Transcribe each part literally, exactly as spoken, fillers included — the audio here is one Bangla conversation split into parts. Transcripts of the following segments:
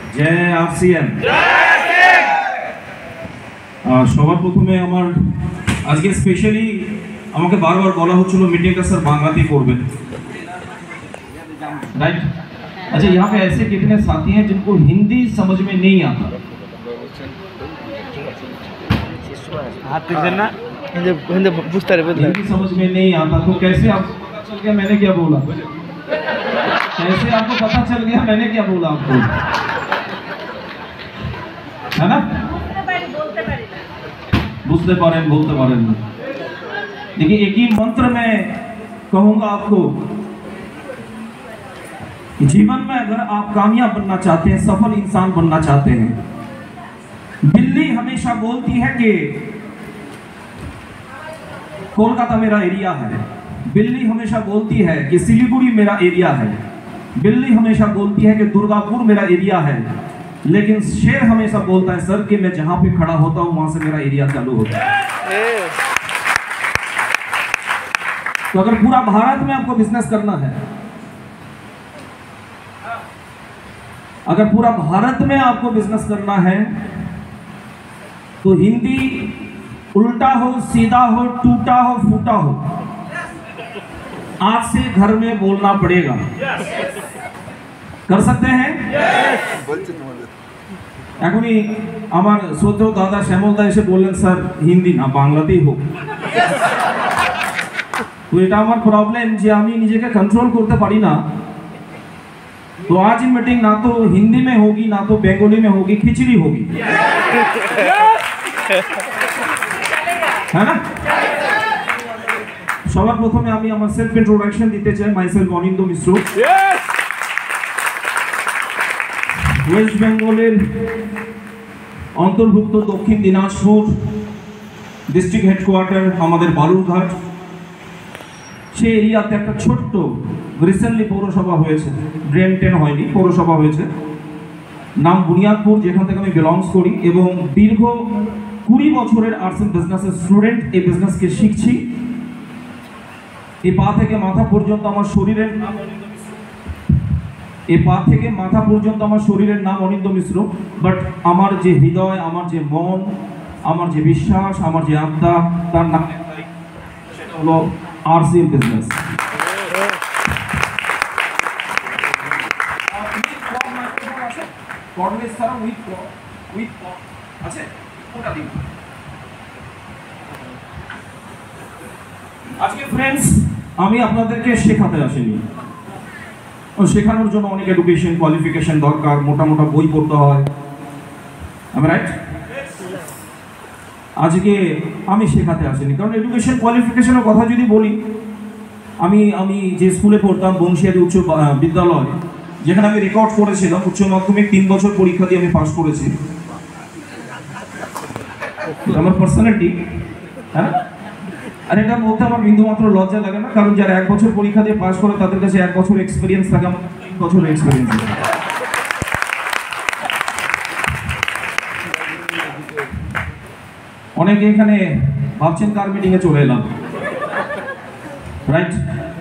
জয় আরসিএম। সবার প্রথমে আমার আজকে স্পেশালি আমাকে বারবার বলা হচ্ছিল মিটিংটা স্যার বাংলাতেই করবেন, राइट? अच्छा, यहाँ पे ऐसे कितने साथी हैं जिनको हिंदी समझ में नहीं आता? हिंदी समझ में नहीं आता तो कैसे आपको पता चल गया मैंने क्या बोला? कैसे आपको पता चल गया मैंने क्या बोला आपको, है ना? बुझते पारें बोलते पारें। देखिए, एक ही मंत्र में कहूंगा आपको, जीवन में अगर आप कामयाब बनना चाहते हैं, सफल इंसान बनना चाहते हैं, बिल्ली हमेशा बोलती है कि कोलकाता मेरा एरिया है, बिल्ली हमेशा बोलती है कि सिलीगुड़ी मेरा एरिया है, बिल्ली हमेशा बोलती है कि दुर्गापुर मेरा एरिया है, लेकिन शेर हमेशा बोलता है सर कि मैं जहां पे खड़ा होता हूं वहां से मेरा एरिया चालू होता है। तो अगर पूरा भारत में आपको बिजनेस करना है, अगर पूरा भारत में आपको बिजनेस करना है तो हिंदी उल्टा हो, सीधा हो, टूटा हो, फूटा हो, आज से घर में बोलना पड़ेगा। कर सकते हैं? এখনই আমার শ্রদ্ধেয় দাদা শ্যামল দা এসে বললেন স্যার হিন্দি না বাংলাতেই হোক। তো এটা আমার প্রবলেম যে আমি নিজেকে कंट्रोल করতে পারি না। तो आज की मीटिंग ना तो हिंदी में होगी ना तो बंगाली में होगी, खिचड़ी होगी, है ना? সবার প্রথমে আমি আমার সেলফ ইন্ট্রোডাকশন দিতে চাই। My self Anindya Mishra, West বেঙ্গলের অন্তর্ভুক্ত দক্ষিণ দিনাজপুর ডিস্ট্রিক্ট হেডকোয়ার্টার আমাদের বালুরঘাট। সেই এরিয়াতে একটা ছোট্ট রিসেন্টলি পৌরসভা হয়েছে, ড্রেন টেন হয়নি, পৌরসভা হয়েছে, নাম বুনিয়াদপুর, যেখান থেকে আমি বিলংস করি এবং দীর্ঘ কুড়ি বছরের আর্টস এন্ড বিজনেসের স্টুডেন্ট। এই বিজনেসকে শিখছি। এই পা থেকে মাথা পর্যন্ত আমার শরীরের নাম অনিন্দ মিশ্র, এই পা থেকে মাথা পর্যন্ত আমার শরীরের নাম অনিন্দ মিশ্র, বাট আমার যে হৃদয়, আমার যে মন, আমার যে বিশ্বাস, আমার যে আত্মা, তার নাম একটাই, সেটা হলো আরসিএম বিজনেস। আজকে ফ্রেন্ডস আমি আপনাদেরকে শেখাতে আসিনি, শেখানোর জন্য অনেক এডুকেশন কোয়ালিফিকেশন দরকার, মোটা মোটা বই পড়তে হয়, রাইট? আজকে আমি শেখাতে আসিনি, কারণ এডুকেশন কোয়ালিফিকেশনের কথা যদি বলি, আমি আমি যে স্কুলে পড়তাম বংশিয়ারি উচ্চ বিদ্যালয়, যেখানে আমি রেকর্ড করেছিলাম উচ্চ মাধ্যমিক তিন বছর পরীক্ষা দিয়ে আমি পাস করেছি। আমার পার্সোনালিটি, হ্যাঁ, আর এটা বলতে আমার বিন্দুমাত্র লজ্জা লাগে না, কারণ যারা এক বছর পরীক্ষা দিয়ে পাস করে তাদের কাছে এক বছর এক্সপিরিয়েন্স থাকে, আমার তিন বছর এক্সপিরিয়েন্স। অনেকে এখানে ভাবছেন কার মিটিং এ চলে এলাম, রাইট?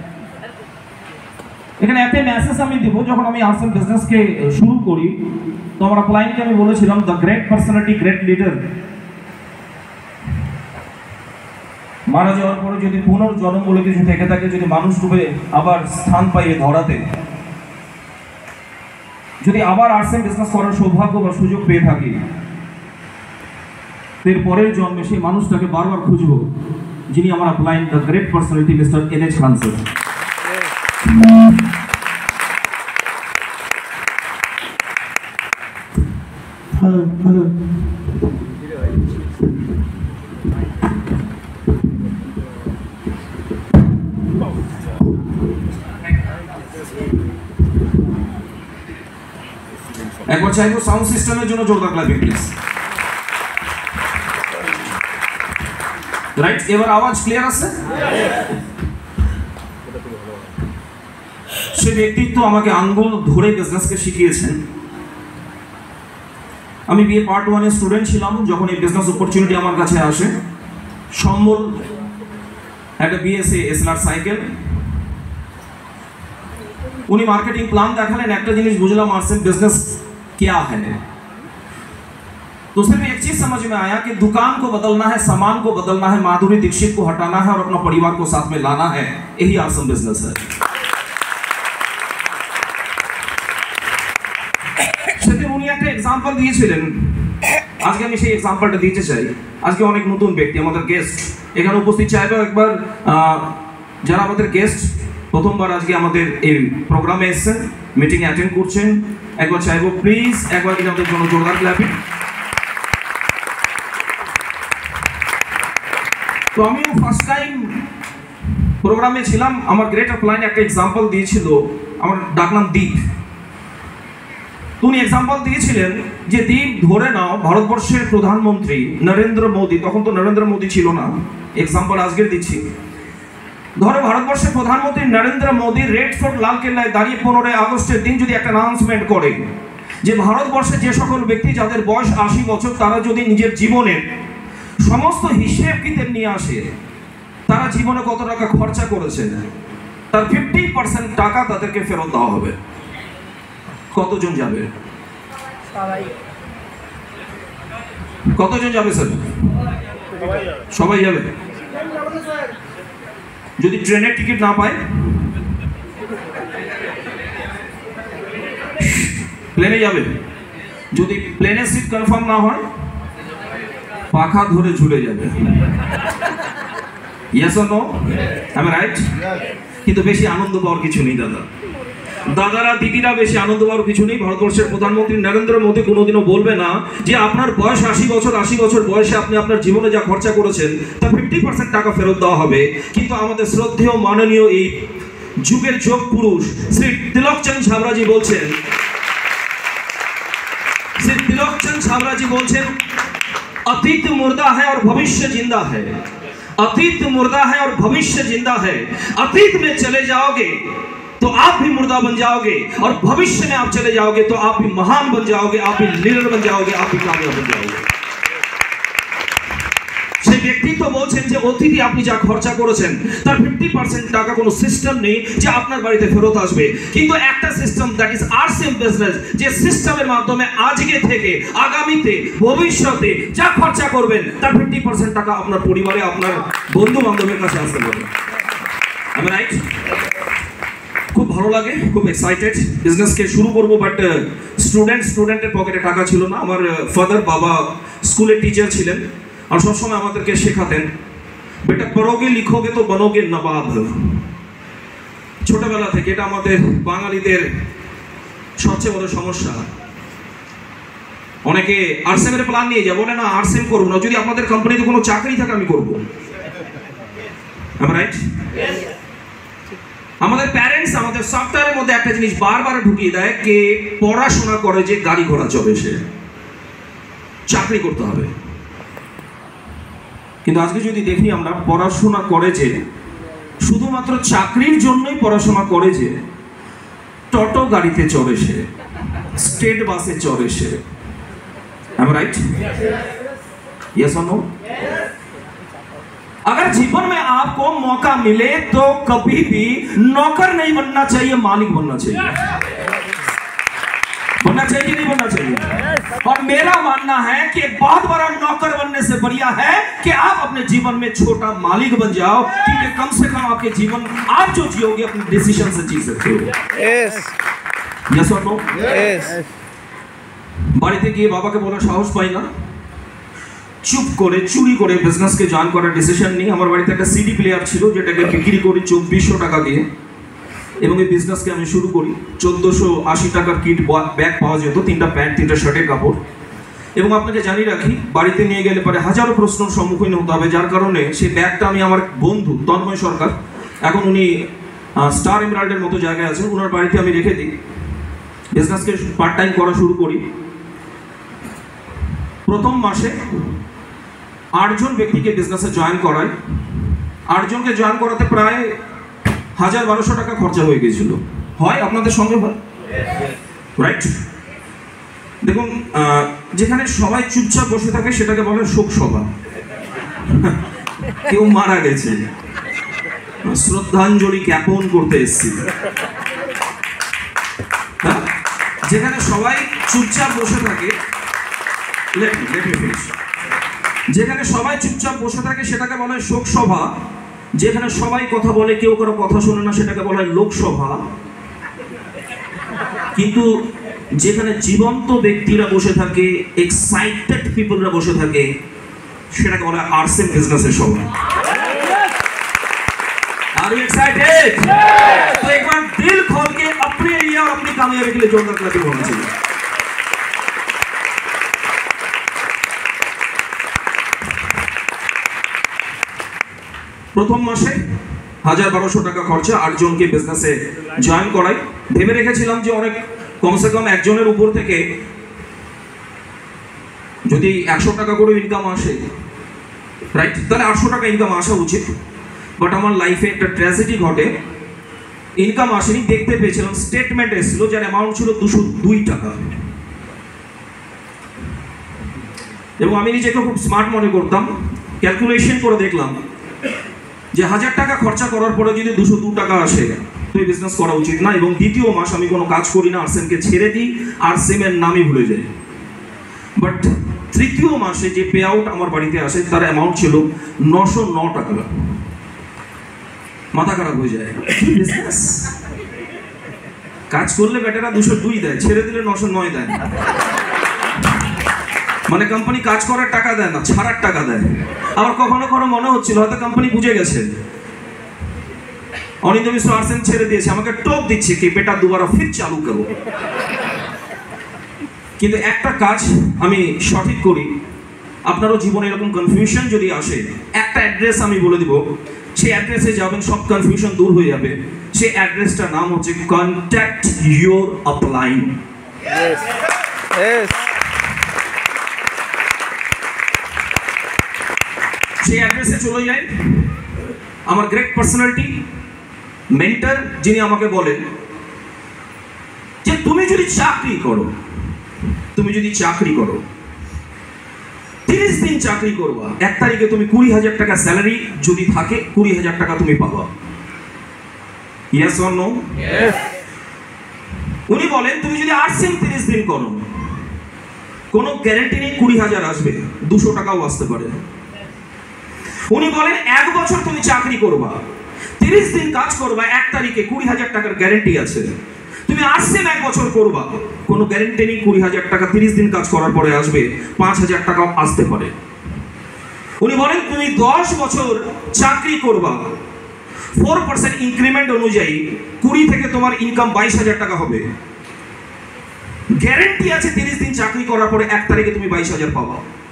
এখানে একটা মেসেজ আমি দেব, যখন আমি আর্টস বিজনেসকে শুরু করি তো আমার ক্লায়েন্টকে আমি বলেছিলাম the great personality great leader মারা যাওয়ার পরে যদি পুনর্জন্ম বলে কিছু থেকে থাকে, যদি মানুষ রূপে আবার স্থান পাইয়ে ধরাতে, যদি আবার আর্টস এন্ড বিজনেস করার সৌভাগ্য বা সুযোগ পেয়ে থাকি, এর পরের জন্মে সেই মানুষটাকে বারবার খুঁজবো, যিনি আমার client the great personality mister N H Khan sir. Hello hello একবার চাইবো সাউন্ড সিস্টেমের জন্য জোরদার ক্লাপিং প্লিজ, রাইট? এবার আওয়াজ ক্লিয়ার আছে? সে ব্যক্তিত্ব আমাকে আঙ্গুল ধরে বিজনেসকে শিখিয়েছেন। আমি বিএ পার্ট ওয়ানের স্টুডেন্ট ছিলাম যখন এই বিজনেস অপরচুনিটি আমার কাছে আসে। সম্বল একটা বিএসএ এসএলআর সাইকেল, উনি মার্কেটিং প্ল্যান দেখালেন, একটা জিনিস বুঝলাম আর্টস বিজনেস क्या है। तो सिर्फ एक चीज समझ में आया कि दुकान को बदलना है, सामान को बदलना है, माधुरी दीक्षित को हटाना है और अपना परिवार को साथ में लाना है। यही आसम बिजनेस है। সেদিন উনি একটা এক্সাম্পল দিয়েছিলেন, আজকে আমি সেই এক্সাম্পলটা দিতে চাই। আজকে অনেক নতুন ব্যক্তি আমাদের গেস্ট এখানে উপস্থিত, চাইবো একবার যারা আমাদের গেস্ট প্রথমবার আজকে আমাদের এই প্রোগ্রামে এসেছেন, মিটিং অ্যাটেন্ড করছেন, একবার চাইবো প্লিজ একবার কিন্তু আমাদের জন্য জোরদার ক্ল্যাপিং। তো আমিও ফার্স্ট টাইম প্রোগ্রামে ছিলাম, আমার গ্রেট অফলাইনে একটা এক্সাম্পল দিয়েছিল, আমার ডাকনাম দীপ। উনি এক্সাম্পল দিয়েছিলেন যে দীপ ধরে নাও ভারতবর্ষের প্রধানমন্ত্রী নরেন্দ্র মোদী, তখন তো নরেন্দ্র মোদী ছিল না, এক্সাম্পল আজকে দিচ্ছি। ধরো ভারতবর্ষের প্রধানমন্ত্রী নরেন্দ্র মোদী রেড ফোর্ট লালকেল্লায় দাঁড়িয়ে পনেরোই আগস্টের দিন যদি একটা অ্যানাউন্সমেন্ট করে যে ভারতবর্ষে যে সকল ব্যক্তি যাদের বয়স আশি বছর তারা যদি নিজের জীবনের সমস্ত হিসেব কিতাব নিয়ে আসে, তারা জীবনে কত টাকা খরচা করেছে, তার ফিফটি পার্সেন্ট টাকা তাদেরকে ফেরত দেওয়া হবে। কতজন যাবে? কতজন যাবে স্যার? সবাই যাবে। যদি ট্রেনের টিকিট না পায় প্লেনে যাবে। যদি প্লেনের সিট কনফার্ম না হয় পাখা ধরে ঝুলে যাবে। Yes or no? I am right? কিন্তু বেশি আনন্দ পাওয়ার কিছু নেই দাদা, দাদারা দিদিরা, বেশি আনন্দ পাওয়ার কিছু নেই। ভারতবর্ষের প্রধানমন্ত্রী নরেন্দ্র মোদী কোনোদিনও বলবে না যে আপনার বয়স আশি বছর, আশি বছর বয়সে আপনি আপনার জীবনে যা খরচা করেছেন তার ফিফটি পার্সেন্ট টাকা ফেরত দেওয়া হবে। কিন্তু আমাদের শ্রদ্ধেয় মাননীয় এই যুগের যোগ পুরুষ শ্রী তিলকচাঁদ ছাবরাজি বলছেন, শ্রী তিলকচাঁদ ছাবরাজি বলছেন अतीत मुर्दा है और भविष्य जिंदा है, अतीत मुर्दा है और भविष्य जिंदा है। अतीत में चले जाओगे तो आप भी मुर्दा बन जाओगे और भविष्य में आप चले जाओगे तो आप भी महान बन जाओगे, आप भी लीडर बन जाओगे, आप भी कामयाब बन जाओगे। সেই ব্যক্তি তো বলছেন যে অতীতে আপনি যা খরচা করেছেন তার ফিফটি পার্সেন্ট টাকা কোনো সিস্টেম নেই যে আপনার বাড়িতে ফেরত আসবে, কিন্তু একটা system that is RCM business, যে সিস্টেমের মাধ্যমে আজকে থেকে আগামীতে ভবিষ্যতে যা খরচা করবেন তার ফিফটি পার্সেন্ট টাকা আপনার পরিবারে, আপনার বন্ধু বান্ধবের কাছে আসতে পারবে। আমি রাইট? খুব ভালো লাগে, খুব এক্সাইটেড। বিজনেসকে শুরু করবো, বাট স্টুডেন্ট স্টুডেন্টের পকেটে টাকা ছিল না। আমার ফাদার বাবা স্কুলের টিচার ছিলেন আর সবসময় আমাদেরকে শেখাতেন বেটা পড়োগে লিখোগে তো বনোগে নবাব। ছোটবেলা থেকে এটা আমাদের বাঙালিদের সবচেয়ে বড় সমস্যা। অনেকে আরসেমের প্ল্যান নিয়ে যায়, বলে না আরসেম করবো না, যদি আপনাদের কোম্পানিতে কোনো চাকরি থাকে আমি করবো। রাইট? আমাদের প্যারেন্টস আমাদের সফটওয়্যারের মধ্যে একটা জিনিস বারবার ঢুকিয়ে দেয়, কে পড়াশোনা করে যে গাড়ি ঘোড়া চলে, সে চাকরি করতে হবে। কিন্তু আজকে যদি দেখি আমরা, পড়াশোনা করে যে শুধুমাত্র চাকরির জন্যই পড়াশোনা করে যে টোটো গাড়িতে চড়ে সে, স্টেট বাসে চড়ে সে। am I right? Yes or no? अगर जीवन में आपको मौका मिले तो कभी भी नौकर नहीं बनना चाहिए, मालिक बनना चाहिए। बनना चाहिए कि नहीं बनना चाहिए? और मेरा मानना है कि एक बहुत बड़ा नौकर बनने से बढ़िया है कि आप अपने जीवन में छोटा मालिक बन जाओ, क्योंकि कम से कम आपके जीवन आप जो जियोगे अपने डिसीजन से जी सकते हो। Yes. Yes or no? Yes. বাড়িতে গিয়ে বাবাকে বলার সাহস পাই না, চুপ করে চুরি করে বিজনেসকে জয়েন করার ডিসিশন নিই। আমার বাড়িতে একটা সিডি প্লেয়ার ছিল যেটাকে বিক্রি করি চব্বিশশো টাকা দিয়ে, এবং এই বিজনেসকে আমি শুরু করি। চোদ্দোশো আশি টাকার কিট ব্যাগ পাওয়া যেত, তিনটা প্যান্ট, তিনটা শার্টের কাপড়। এবং আপনাকে জানিয়ে রাখি, বাড়িতে নিয়ে গেলে পরে হাজারো প্রশ্নের সম্মুখীন হতে হবে, যার কারণে সেই ব্যাগটা আমি আমার বন্ধু তন্ময় সরকার, এখন উনি স্টার এমারাল্ডের মতো জায়গায় আছেন, ওনার বাড়িতে আমি রেখে দিই। বিজনেসকে পার্ট টাইম করা শুরু করি। প্রথম মাসে আটজন ব্যক্তিকে বিজনেসে জয়েন করায়। আটজনকে জয়েন করাতে প্রায় হাজার বারোশো টাকা খরচা হয়ে গেছিল। হয় আপনাদের সঙ্গে হয়? রাইট? দেখুন, যেখানে সবাই চুপচাপ বসে থাকে সেটাকে বলে শোক সভা। কেউ মারা গেছে, শ্রদ্ধাঞ্জলি জ্ঞাপন করতে এসেছি। যেখানে সবাই চুপচাপ বসে থাকে, let me let me finish. যেখানে সবাই চুপচাপ বসে থাকে সেটাকে বলা হয় শোক সভা, যেখানে সবাই কথা বলে কেউ কারো কথা শোনে না সেটাকে বলা হয় লোকসভা, কিন্তু যেখানে জীবন্ত ব্যক্তিরা বসে থাকে, এক্সাইটেড পিপলরা বসে থাকে, সেটাকে বলা হয় আরসেম বিজনেসের সভা। Are you excited? तो एक बार दिल खोल के अपने एरिया और अपनी कामयाबी के लिए जोरदार क्लैपिंग होना चाहिए। প্রথম মাসে হাজার বারোশো টাকা খরচা, আটজনকে বিজনেসে জয়েন করাই। ভেবে রেখেছিলাম যে অনেক কমসে কম একজনের উপর থেকে যদি একশো টাকা করে ইনকাম আসে, রাইট, তাহলে আটশো টাকা ইনকাম আসা উচিত। বাট আমার লাইফে একটা ট্র্যাজেডি ঘটে, ইনকাম আসেনি। দেখতে পেয়েছিলাম স্টেটমেন্ট এসেছিল যার অ্যামাউন্ট ছিল দুশো দুই টাকা, এবং আমি নিজেকে খুব স্মার্ট মনে করতাম। ক্যালকুলেশন করে দেখলাম যে হাজার টাকা খরচা করার পরে যদি দুশো দু টাকা আসে তো এই বিজনেস করা উচিত না। এবং দ্বিতীয় মাস আমি কোনো কাজ করি না, আরসেমকে ছেড়ে দিই, আরসেমের নামই ভুলে যাই। বাট তৃতীয় মাসে যে পে আউট আমার বাড়িতে আসে তার অ্যামাউন্ট ছিল নশো ন টাকা। মাথা খারাপ হয়ে যায়, বিজনেস কাজ করলে বেটারা দুশো দুই দেয়, ছেড়ে দিলে নশো নয় দেয়। মানে কোম্পানি কাজ করার টাকা দেয় না, ছাড়ার টাকা দেয়। আবার কখনো কখনো মনে হচ্ছিল হয়তো কোম্পানি বুঝে গেছে, অনিন্দ মিশ্র আরসেম ছেড়ে দিয়েছে, আমাকে টোপ দিচ্ছে কি বেটা দুবারা ফির চালু করো। কিন্তু একটা কাজ আমি সঠিক করি, আপনারও জীবনে এরকম কনফিউশন যদি আসে, একটা অ্যাড্রেস আমি বলে দিব, সেই অ্যাড্রেসে যাবেন, সব কনফিউশন দূর হয়ে যাবে। সেই অ্যাড্রেসটার নাম হচ্ছে কন্ট্যাক্ট ইয়োর আপলাইন। সেই অ্যাড্রেসে চলে যাই। আমার গ্রেট পার্সোনালিটি মেন্টর যিনি আমাকে বলেন যে তুমি যদি চাকরি করো, তুমি যদি চাকরি করো তিরিশ দিন চাকরি করবা, এক তারিখে তুমি কুড়ি হাজার টাকা স্যালারি যদি থাকে, কুড়ি হাজার টাকা তুমি পাবা। Yes or no? উনি বলেন তুমি যদি আরসেম তিরিশ দিন করো, কোনো গ্যারান্টি নেই কুড়ি হাজার আসবে, দুশো টাকাও আসতে পারে। উনি বলেন এক বছর তুমি চাকরি করবা, তিরিশ দিন কাজ করবা, এক তারিখে কুড়ি হাজার টাকার গ্যারান্টি আছে। তুমি আরসেম এক বছর করবা, কোনো গ্যারান্টি নেই কুড়ি হাজার টাকা তিরিশ দিন কাজ করার পরে আসবে, পাঁচ হাজার টাকাও আসতে পারে। উনি বলেন তুমি দশ বছর চাকরি করবা, ফোর পার্সেন্ট ইনক্রিমেন্ট অনুযায়ী কুড়ি থেকে তোমার ইনকাম বাইশ হাজার টাকা হবে। গ্যারান্টি আছে তিরিশ দিন চাকরি করার পরে এক তারিখে তুমি বাইশ হাজার পাবা।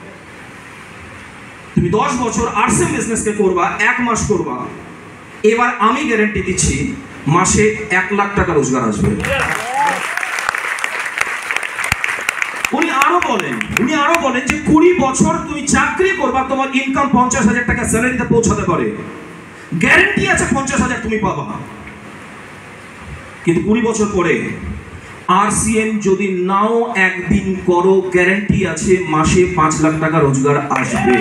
তুমি দশ বছর আরসেম বিজনেসকে করবা, এক মাস করবা, এবার আমি গ্যারান্টি দিচ্ছি মাসে এক লাখ টাকা রোজগার আসবে। উনি আরো বলেন উনি আরো বলেন যে কুড়ি বছর তুমি চাকরি করবা, তোমার ইনকাম পঞ্চাশ হাজার টাকা স্যালারিতে পৌঁছাতে পারে, গ্যারান্টি আছে পঞ্চাশ হাজার তুমি পাবা। কিন্তু কুড়ি বছর পরে আরসিএম যদি নাও একদিন করো, গ্যারান্টি আছে মাসে পাঁচ লাখ টাকা রোজগার আসবে।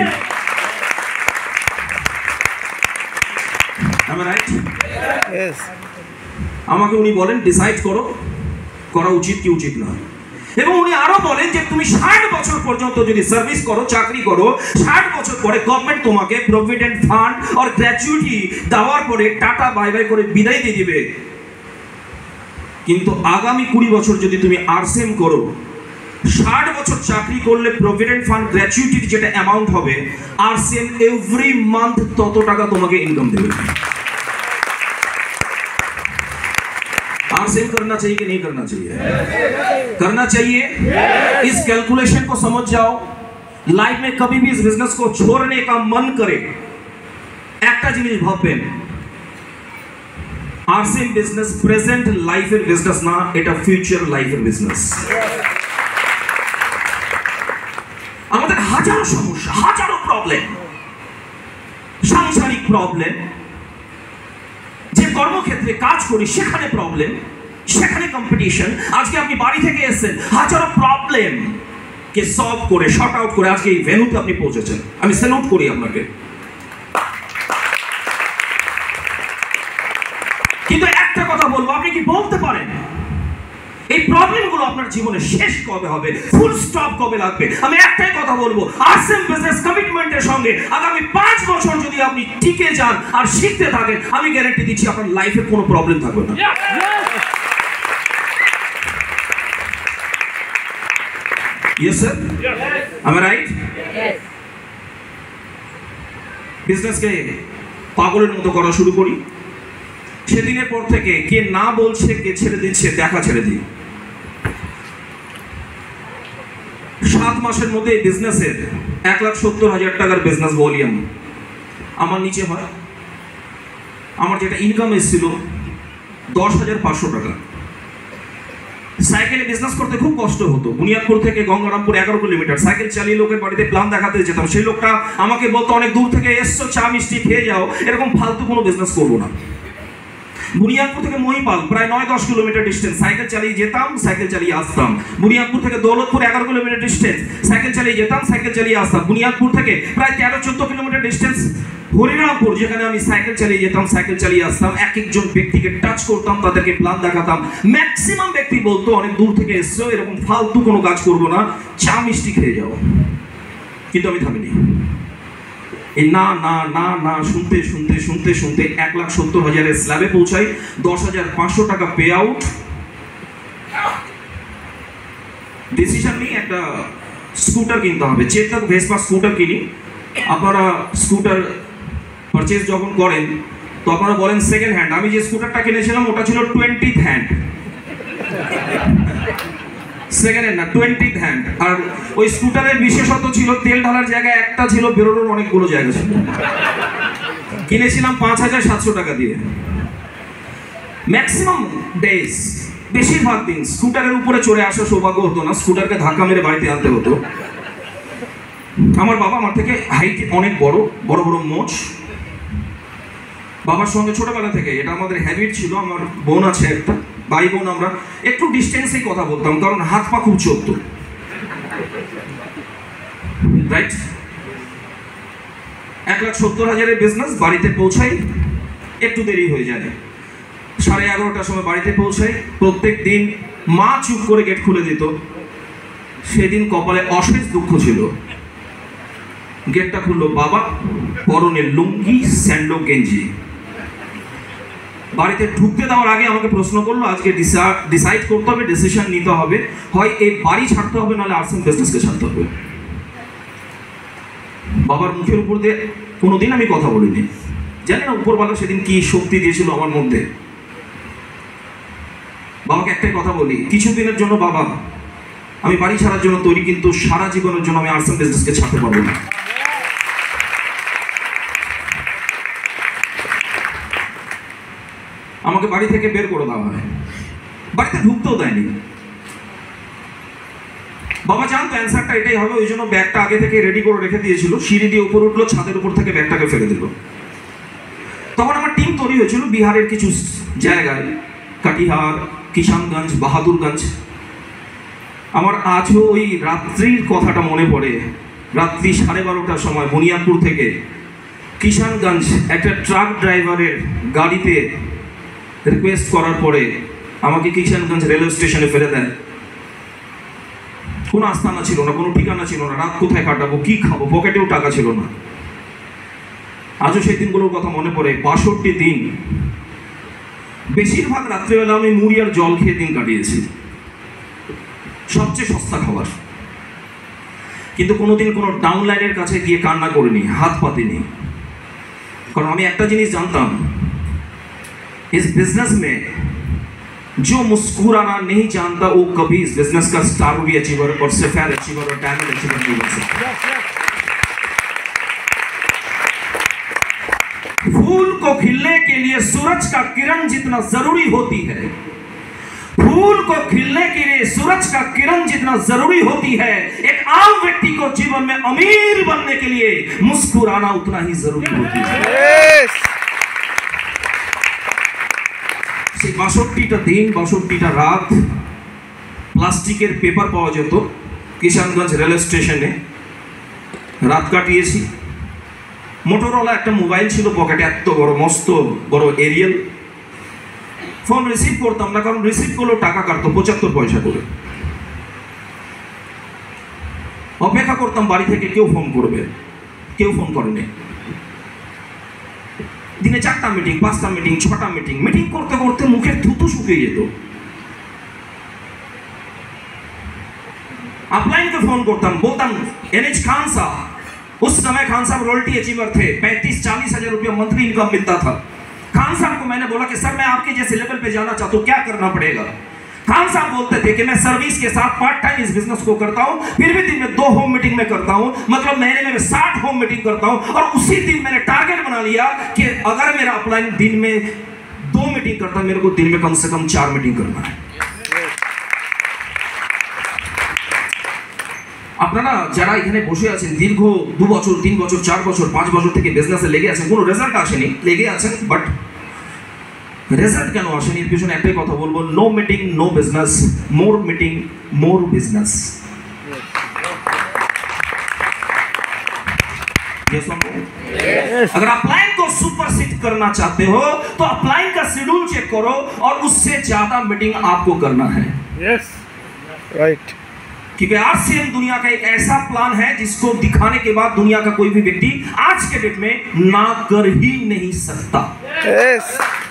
আমাকে উনি বলেন ডিসাইড করো করা উচিত কি উচিত না। এবং উনি আরো বলেন যে তুমি ষাট বছর পর্যন্ত যদি সার্ভিস করো, চাকরি করো, ষাট বছর পরে গভর্নমেন্ট তোমাকে প্রভিডেন্ট ফান্ড আর গ্র্যাচুইটি দেওয়ার পরে টাটা বাই বাই করে বিদায় দিয়ে দিবে। কিন্তু আগামী কুড়ি বছর যদি তুমি আরসেম করো, ষাট বছর চাকরি করলে প্রভিডেন্ট ফান্ড গ্র্যাচুইটির যেটা অ্যামাউন্ট হবে, আরসেম এভরি মান্থ তত টাকা তোমাকে ইনকাম দেবে। आरसीएम करना चाहिए कि नहीं करना चाहिए? करना चाहिए। इस कैलकुलेशन को समझ जाओ, लाइफ में कभी भी इस बिजनेस को छोड़ने का मन करे, একটা জিনিস ভাববেন, আরসিএম বিজনেস প্রেজেন্ট লাইফের বিজনেস না, এটা ফিউচার লাইফের বিজনেস। আমাদের হাজারো সমস্যা, হাজারো প্রবলেম, সাংসারিক প্রবলেম, যে কর্মক্ষেত্রে কাজ করি সেখানে প্রবলেম, সেখানে কম্পিটিশন। আজকে আপনি বাড়ি থেকে এসেছেন, হাজারো প্রবলেম কে সলভ করে, শর্ট আউট করে আজকে এই ভেন্যুতে আপনি পৌঁছেছেন, আমি স্যালুট করি আপনাকে। কিন্তু একটা কথা বলবো, আপনি কি বলতে পারেন এই প্রবলেমগুলো আপনার জীবনে শেষ কবে হবে, ফুল স্টপ কবে লাগবে? আমি একটাই কথা বলবো, আরসিএম বিজনেস কমিটমেন্টের সঙ্গে আগামী পাঁচ বছর যদি আপনি টিকে যান আর শিখতে থাকেন, আমি গ্যারান্টি দিচ্ছি আপনার লাইফে কোনো প্রবলেম থাকবে না। Yes sir? Am I right? Yes. বিজনেসকে পাগলের মতো করা শুরু করি, সেদিনের পর থেকে কে না বলছে কে ছেড়ে দিচ্ছে দেখা ছেড়ে দিই। সাত মাসের মধ্যে এই বিজনেসের এক লাখ সত্তর হাজার টাকার বিজনেস ভলিউম আমার নিচে হয়। আমার যেটা ইনকাম এসেছিল দশ হাজার পাঁচশো টাকা। সাইকেলে বিজনেস করতে খুব কষ্ট হতো। বুনিয়াদপুর থেকে গঙ্গারামপুর এগারো কিলোমিটার সাইকেল চালিয়ে লোকের বাড়িতে প্ল্যান দেখাতে যেতাম। সেই লোকটা আমাকে বলতো, অনেক দূর থেকে এসছো, চা মিষ্টি খেয়ে যাও, এরকম ফালতু কোনো বিজনেস করবো না। বুনিয়াদপুর থেকে মহিপাল প্রায় নয় দশ কিলোমিটার ডিস্টেন্স, সাইকেল চালিয়ে যেতাম, সাইকেল চালিয়ে আসতাম। বুনিয়াদপুর থেকে দৌলতপুর এগারো কিলোমিটার ডিস্টেন্স, সাইকেল চালিয়ে যেতাম, সাইকেল চালিয়ে আসতাম। বুনিয়াদপুর থেকে প্রায় তেরো চোদ্দ কিলোমিটার ডিস্টেন্স হরিরামপুর, যেখানে আমি সাইকেল চালিয়ে যেতাম, সাইকেল চালিয়ে আসতাম। এক একজন ব্যক্তিকে টাচ করতাম, তাদেরকে প্ল্যান দেখাতাম। ম্যাক্সিমাম ব্যক্তি বলতো, অনেক দূর থেকে এসছো, এরকম ফালতু কোনো কাজ করবো না, চা মিষ্টি খেয়ে যাও। কিন্তু আমি থামিনি। এই না না না না শুনতে শুনতে শুনতে শুনতে এক লাখ সত্তর হাজারের স্ল্যাবে পৌঁছাই। দশ হাজার পাঁচশো টাকা পে আউট। ডিসিশন নিই একটা স্কুটার কিনতে হবে। চেতক ভেসপা স্কুটার কিনি। আপনারা স্কুটার পারচেজ যখন করেন তো আপনারা বলেন সেকেন্ড হ্যান্ড। আমি যে স্কুটারটা কিনেছিলাম ওটা ছিল টোয়েন্টি হ্যান্ড, সেকেন্ড হ্যান্ড না, টোয়েন্টি হ্যান্ড। আর ওই স্কুটারের বিশেষত্ব ছিল তেল ঢালার জায়গায় একটা ছিল, বেরোনোর অনেকগুলো জায়গা ছিল। কিনেছিলাম পাঁচ হাজার সাতশো টাকা দিয়ে। ম্যাক্সিমাম ডেজ, বেশিরভাগ দিন স্কুটারের উপরে চড়ে আসা সৌভাগ্য হতো না, স্কুটারকে ধাক্কা মেরে বাড়িতে আনতে হতো। আমার বাবা আমার থেকে হাইট অনেক বড়, বড় বড় মোচ। বাবার সঙ্গে ছোটবেলা থেকে এটা আমাদের হ্যাবিট ছিল। আমার বোন আছে একটা, ভাই বোন, আমরা একটু ডিস্টেন্সেই কথা বলতাম, কারণ হাত পা খুব চলতো, রাইট? এক লাখ সত্তর হাজারের বিজনেস, বাড়িতে পৌঁছাই একটু দেরি হয়ে যায়। সাড়ে এগারোটার সময় বাড়িতে পৌঁছাই। প্রত্যেক দিন মা চুপ করে গেট খুলে দিত। সেদিন কপালে অশেষ দুঃখ ছিল। গেটটা খুললো বাবা, পরনে লুঙ্গি, স্যান্ডো গেঞ্জি। বাড়িতে ঢুকতে দেওয়ার আগে আমাকে প্রশ্ন করলো, আজকে ডিসাইড করতে হবে, ডিসিশন নিতে হবে, হয় এই বাড়ি ছাড়তে হবে, নাহলে আরসিএম বিজনেসকে ছাড়তে হবে। বাবার মুখের উপর দিয়ে কোনোদিন আমি কথা বলিনি। জানি না উপরওয়ালা সেদিন কি শক্তি দিয়েছিল আমার মধ্যে। বাবাকে একটাই কথা বলি, কিছুদিনের জন্য বাবা আমি বাড়ি ছাড়ার জন্য তৈরি, কিন্তু সারা জীবনের জন্য আমি আরসিএম বিজনেসকে ছাড়তে পারবো না। আমাকে বাড়ি থেকে বের করে দেওয়া হয়, বাড়িতে ঢুকতেও দেয়নি। বাবা জানতো অ্যান্সারটা এটাই হবে, ওই জন্য ব্যাগটা আগে থেকে রেডি করে রেখে দিয়েছিল। সিঁড়ি দিয়ে উপর উঠলো, ছাদের উপর থেকে ব্যাগটাকে ফেলে দিল। তখন আমার টিম তৈরি হয়েছিল বিহারের কিছু জায়গায়, কাটিহার, কিষানগঞ্জ, বাহাদুরগঞ্জ। আমার আজও ওই রাত্রির কথাটা মনে পড়ে। রাত্রি সাড়ে বারোটার সময় বুনিয়াদপুর থেকে কিষানগঞ্জ একটা ট্রাক ড্রাইভারের গাড়িতে রিকোয়েস্ট করার পরে আমাকে কিষানগঞ্জ রেলওয়ে স্টেশনে ফেলে দেন। কোনো আস্তানা ছিল না, কোনো ঠিকানা ছিল না, রাত কোথায় কাটাবো, কি খাবো, পকেটেও টাকা ছিল না। আজও সেই দিনগুলোর কথা মনে পড়ে। বাষট্টি দিন বেশিরভাগ রাত্রিবেলা আমি মুড়ি আর জল খেয়ে দিন কাটিয়েছি, সবচেয়ে সস্তা খাবার। কিন্তু কোনোদিন কোনো ডাউন লাইনের কাছে গিয়ে কান্না করিনি, হাত পাতিনি। কারণ আমি একটা জিনিস জানতাম, इस बिजनेस में जो मुस्कुराना नहीं जानता वो कभी इस बिजनेस का स्टार भी अचीवर और सफेद अचीवर और डायमंड अचीवर नहीं बन सकता। फूल को खिलने के लिए सूरज का किरण जितना जरूरी होती है, फूल को खिलने के लिए सूरज का किरण जितना जरूरी होती है, एक आम व्यक्ति को जीवन में अमीर बनने के लिए मुस्कुराना उतना ही जरूरी होती है। yes! সেই বাষট্টিটা দিন, বাষট্টিটা রাত প্লাস্টিকের পেপার পাওয়া যেত কিষানগঞ্জ রেলওয়ে স্টেশনে, রাত কাটিয়েছি। মোটরওয়ালা একটা মোবাইল ছিল পকেটে, এত বড় মস্ত বড় এরিয়াল। ফোন রিসিভ করতাম না, কারণ রিসিভ করলেও টাকা কাটতো পঁচাত্তর পয়সা করে। অপেক্ষা করতাম বাড়ি থেকে কেউ ফোন করবে, কেউ ফোন করেনি। দিনে চারটা মিটিং, পাঁচটা মিটিং, ছটা মিটিং, মিটিং করতে করতে মুখের থুতু শুকিয়ে যেত। अपलाइन को फोन करता हूँ, बोलता हूँ एनएच खान साहब, उस समय खान साहब रॉयल्टी अचीवर थे, पैंतीस चालीस हजार रुपया मंथली इनकम मिलता था। खान साहब को मैंने बोला कि सर मैं आपके जैसे लेवल पे जाना चाहता हूँ, क्या करना पड़ेगा? खान साहब बोलते थे कि मैं सर्विस के साथ पार्ट टाइम इस बिजनेस को करता हूँ, फिर भी दिन में दो होम मीटिंग में करता हूँ, मतलब महीने में मैं साठ होम मीटिंग करता हूँ। और उसी दिन मैंने टारगेट बना लिया कि अगर मेरा अपलाइन दिन में दो मीटिंग करता, मेरे को दिन में कम से कम चार मीटिंग करना है। আপনারা যারা এখানে বসে আছেন দীর্ঘ দু বছর, তিন বছর, চার বছর, পাঁচ বছর থেকে বিজনেসে লেগে আছেন, কোনো রেজাল্ট আসেনি, লেগে আছেন, বাট রেজাল্ট কেন আসেনি এর পিছনে একটাই কথা বলবো, no meeting no business, more meeting more business. अगर अपलाइन को सुपरसीड करना चाहते हो तो अपलाइन का शेड्यूल चेक करो और उससे ज्यादा मीटिंग आपको करना है। यस राइट, क्योंकि आज से हम दुनिया का एक ऐसा प्लान है जिसको दिखाने के बाद दुनिया का कोई भी व्यक्ति आज के डेट में ना कर ही नहीं सकता। यस,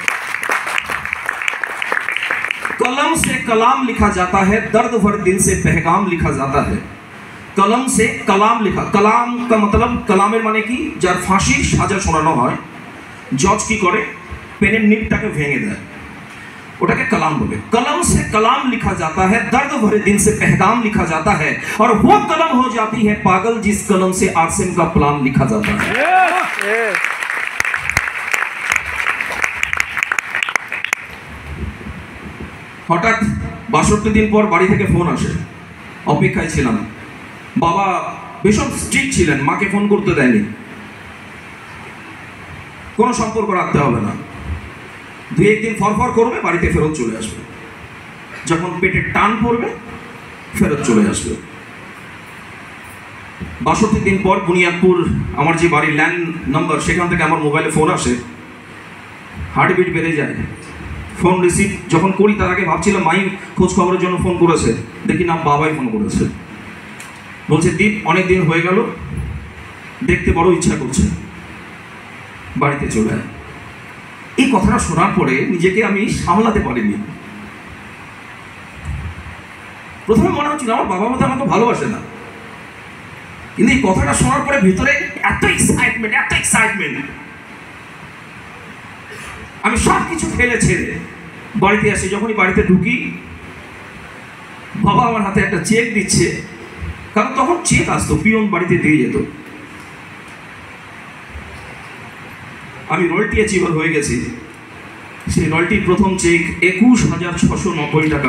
कलम से कलाम लिखा जाता है, दर्द भर दिल से पैगाम लिखा जाता है। कलम से कलाम लिखा, कलाम का मतलब कलामेर माने की जार फांसी साजा शोनानो হয়, जज की करे पेনের নিবটাকে ভেঙে দেয়, उठाके कलाम बोले। कलम से कलाम लिखा जाता है, दर्द भरे दिन से पैगाम लिखा जाता है, और वो कलम हो जाती है पागल जिस कलम से आसिम का प्लान लिखा जाता है। हठाৎ बाषट्टी दिन पर बाड़ी থেকে ফোন আসে, অপেক্ষায় ছিলাম। বাবা ভীষণ স্ট্রিক্ট ছিলেন, মাকে ফোন করতে দেয়নি, কোনো সম্পর্ক রাখতে হবে না, দুই একদিন ফরফর করবে বাড়িতে ফেরত চলে আসবে, যখন পেটে টান পড়বে ফেরত চলে আসবে। বাষট্টি দিন পর বুনিয়াদপুর আমার যে বাড়ির ল্যান্ড নাম্বার, সেখান থেকে আমার মোবাইলে ফোন আসে, হার্টবিট বেড়ে যায়। ফোন রিসিভ যখন করি তার আগে ভাবছিলাম মাই খোঁজ খবরের জন্য ফোন করেছে, দেখি না বাবাই ফোন করেছে, বলছে দীপ অনেক দিন হয়ে গেল, দেখতে বড় ইচ্ছা করছে, বাড়িতে চলে আয়। এই কথাটা শোনার পরে নিজেকে আমি সামলাতে পারিনি। প্রথমে মনে হচ্ছিল আমার বাবা মতো আমাকে ভালোবাসে না, কিন্তু এই কথাটা শোনার পরে ভিতরে এত এক্সাইটমেন্ট, এত এক্সাইটমেন্ট, আমি সব কিছু ফেলে ছেড়ে বাড়িতে আসি। যখনই বাড়িতে ঢুকি বাবা আমার হাতে একটা চেক দিচ্ছে, কারণ তখন চেক আসতো, পিয়ন বাড়িতে দিয়ে যেত। আমি রয়্যালটি অ্যাচিভার হয়ে গেছি, সেই রয়্যালটির প্রথম চেক একুশ হাজার ছশো নব্বই টাকা।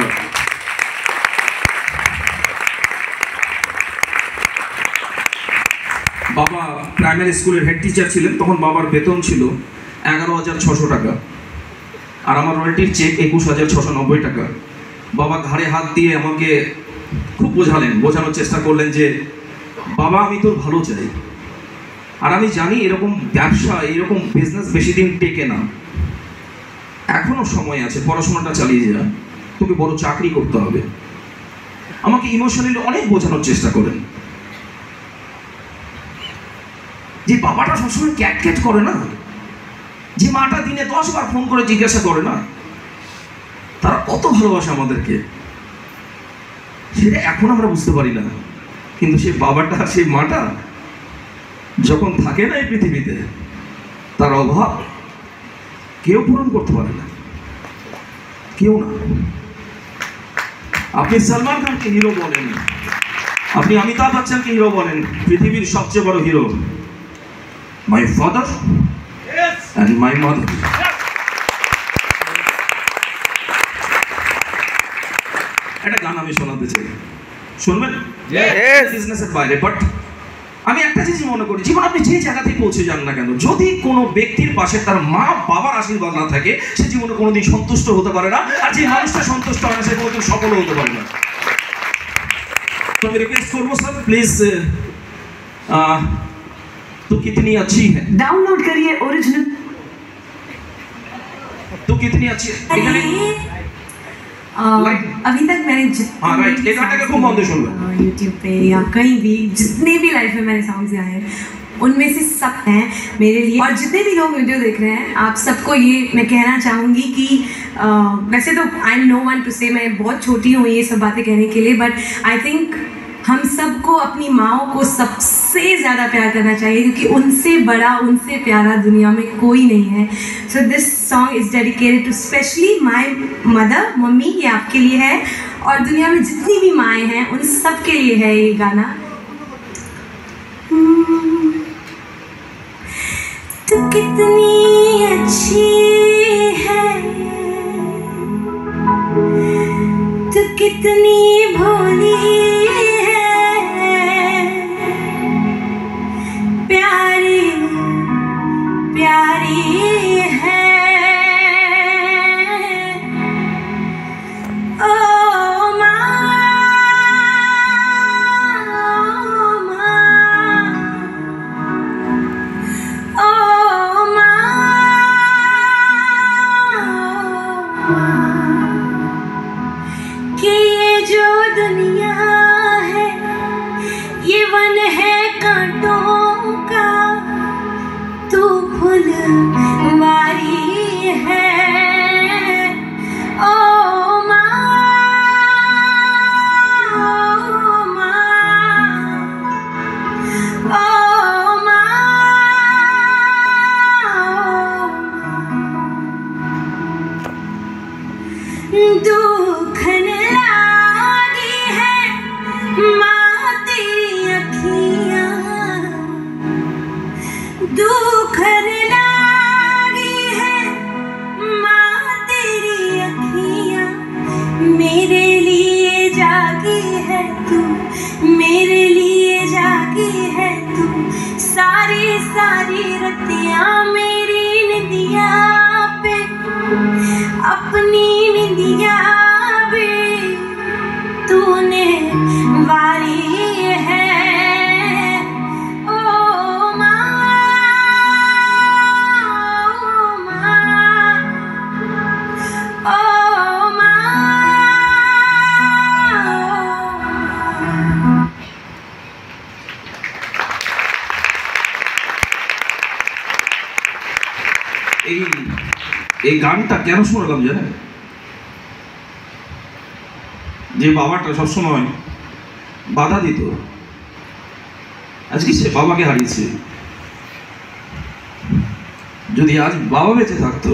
বাবা প্রাইমারি স্কুলের হেড টিচার ছিলেন, তখন বাবার বেতন ছিল এগারো হাজার ছশো টাকা, আর আমার রয়্যালটির চেক একুশ হাজার ছশো নব্বই টাকা। বাবা ঘাড়ে হাত দিয়ে আমাকে খুব বোঝালেন, বোঝানোর চেষ্টা করলেন যে বাবা আমি তোর ভালো চাই, আর আমি জানি এরকম ব্যবসা, এরকম বিজনেস বেশি দিন টেকে না, এখনো সময় আছে, পড়াশোনাটা চালিয়ে যা, তোকে বড় চাকরি করতে হবে। আমাকে ইমোশনালি অনেক বোঝানোর চেষ্টা করেন। যে বাবাটা সবসময় ক্যাট ক্যাট করে না, যে মাটা দিনে দশ বার ফোন করে জিজ্ঞাসা করে না, তারা কত ভালোবাসে আমাদেরকে, সেটা এখন আমরা বুঝতে পারি না। কিন্তু সেই বাবাটা, সেই মাটা যখন থাকে না এই পৃথিবীতে, তার অভাব কেউ পূরণ করতে পারে না, কেউ না। আপনি সালমান খানকে হিরো বলেন, আপনি অমিতাভ বচ্চনকে হিরো বলেন, পৃথিবীর সবচেয়ে বড় hero my father and my mother. একটা গান আমি শোনাতে চাই, শুনবেন? বিজনেসের বাইরে, বাট আমি একটা জিনিস মনে করি, জীবন আপনি যে জায়গাতেই পৌঁছে যান না কেন, যদি কোনো ব্যক্তির পাশে তার মা বাবার আশীর্বাদ না থাকে, সে জীবনে কোনোদিন সন্তুষ্ট হতে পারে না, আর যে মানুষটা সন্তুষ্ট হয় না সে কোনোদিন সফল হতে পারে না। তো আমি রিকোয়েস্ট করবো স্যার প্লিজ, तो कितनी अच्छी है, डाउनलोड करिए ओरिजिनल। तू कितनी अच्छी है এখানে अभी तक मैंने हाँ राइट एक गाना का खूब बंद सुन लो यूट्यूब पे या कहीं भी जितने भी लाइफ में मैंने सॉन्ग्स गाए हैं उनमें से सब हैं मेरे लिए। और जितने भी लोग वीडियो देख रहे हैं आप सबको ये मैं कहना चाहूँगी कि uh, वैसे तो I am no one to से मैं बहुत छोटी हूँ ये सब बातें कहने के लिए, बट आई थिंक हम सबको अपनी माँओं को सबसे ज़्यादा प्यार करना चाहिए क्योंकि उनसे बड़ा उनसे प्यारा दुनिया में कोई नहीं है। So this song is dedicated to specially my mother, mummy, ये आपके लिए है और दुनिया में जितनी भी माएँ हैं उन सब के लिए है ये गाना। तू कितनी अच्छी है, तू कितनी भोली है, प्यारी प्यारी है। ओ माँ, ओ कि ये जो दुनिया है ये वन है कांटों का, तू फुलवारी है। ओ माँ, ओ माँ, ओ माँ, दुखन लागी है माँ तेरी अखियाँ, दुखन लागी है माँ तेरी अखियाँ, मेरे लिए जागी है तू, मेरे लिए जागी है तू, सारी सारी रतियाँ मेरी निंदिया पे अपनी निंदिया भी तूने वारी है। ओ माँ, ओ माँ, এই এই গানটা কেন শোনালাম জানেন? যে বাবাটা সবসময় বাধা দিত, আজকে সে বাবাকে হারিয়েছে। যদি আজ বাবা বেঁচে থাকতো,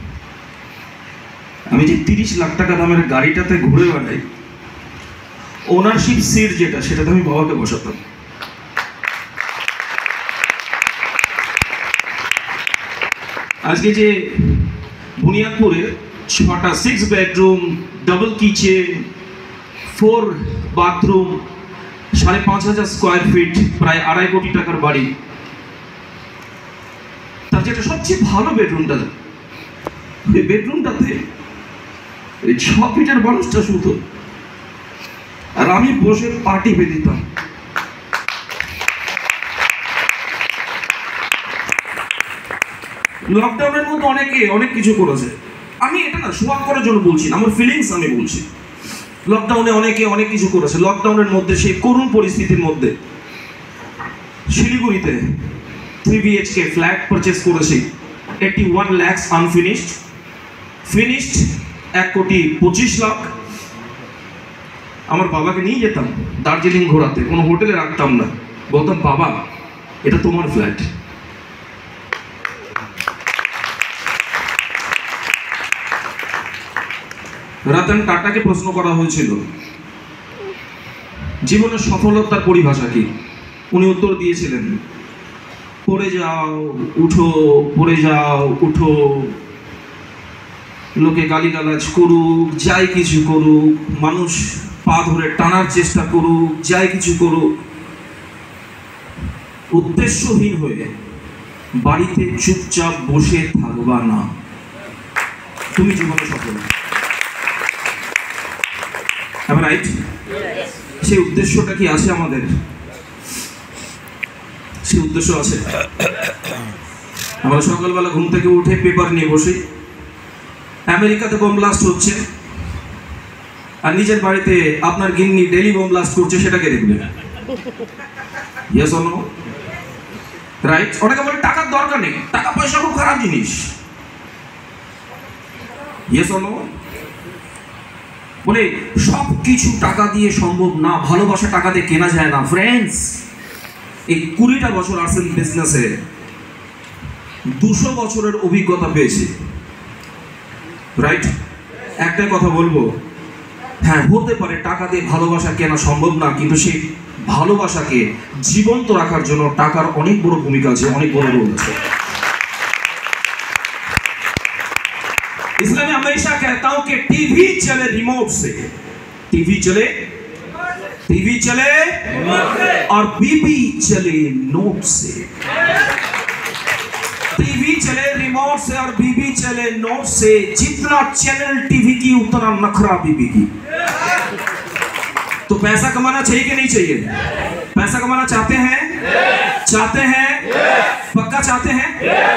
আমি যে তিরিশ লাখ টাকা দামের গাড়িটাতে ঘুরে বেড়াই, ওনারশিপ সিট যেটা, সেটাতে আমি বাবাকে বসাতাম। আজকে যে বুনিয়াদপুরে ছটা six bedroom, double kitchen, four bathroom, সাড়ে পাঁচ হাজার স্কোয়ার ফিট, প্রায় আড়াই কোটি টাকার বাড়ি, তার যেটা সবচেয়ে ভালো বেডরুমটা, এই বেডরুমটাতে এই ছ ফিটের মানুষটা শুতো আর আমি বসে পার্টি পেয়ে দিতাম। লকডাউনের মধ্যে অনেকে অনেক কিছু করেছে, আমি এটা না শো অফ করার জন্য বলছি না, আমার ফিলিংস আমি বলছি। লকডাউনে অনেকে অনেক কিছু করেছে। লকডাউনের মধ্যে সেই করুণ পরিস্থিতির মধ্যে শিলিগুড়িতে থ্রি বিএইচকে ফ্ল্যাট পারচেস করেছি, eighty one lakhs unfinished, finished এক কোটি পঁচিশ লাখ। আমার বাবাকে নিয়ে যেতাম দার্জিলিং ঘোরাতে, কোনো হোটেলে রাখতাম না, বলতাম বাবা এটা তোমার ফ্ল্যাট। রতন টাটাকে প্রশ্ন করা হয়েছিল জীবনের সফলতার পরিভাষা কি, উনি উত্তর দিয়েছিলেন পড়ে যাও উঠো, পড়ে যাও উঠো, লোকে গালিগালাজ করুক, যাই কিছু করুক, মানুষ পা ধরে টানার চেষ্টা করুক, যাই কিছু করুক, উদ্দেশ্যহীন হয়ে বাড়িতে চুপচাপ বসে থাকবা না, তুমি জীবনে সফল। রাইট? সেই উদ্দেশ্যটা কি আছে আমাদের? সেই উদ্দেশ্য আছে। আমরা সকালবেলা ঘুম থেকে উঠে পেপার নিয়ে বসি, আমেরিকাতে বোম ব্লাস্ট হচ্ছে আর নিজের বাড়িতে আপনার গিন্নি ডেলি বোম ব্লাস্ট করছে, সেটাকে দেখবে? Yes or no? রাইট? অনেকে বলে টাকার দরকার নেই, টাকা পয়সা খুব খারাপ জিনিস। Yes or no? বলে সব কিছু টাকা দিয়ে সম্ভব না, ভালোবাসা টাকা দিয়ে কেনা যায় না। ফ্রেন্ডস, এই কুড়িটা বছর আর্সেল বিজনেসে দুশো বছরের অভিজ্ঞতা পেয়েছি। রাইট? একটাই কথা বলবো, হ্যাঁ হতে পারে টাকা দিয়ে ভালোবাসা কেনা সম্ভব না, কিন্তু সেই ভালোবাসাকে জীবন্ত রাখার জন্য টাকার অনেক বড় ভূমিকা আছে, অনেক বড় রোল আছে। इसलिए मैं हमेशा कहता हूं कि टीवी चले रिमोट से, टीवी चले टीवी चले और बीबी चले नोट से। टीवी चले रिमोट से और बीबी चले नोट से। जितना चैनल टीवी की उतना नखरा बीबी की। तो पैसा कमाना चाहिए कि नहीं चाहिए? पैसा कमाना चाहते हैं? चाहते हैं? पक्का चाहते हैं?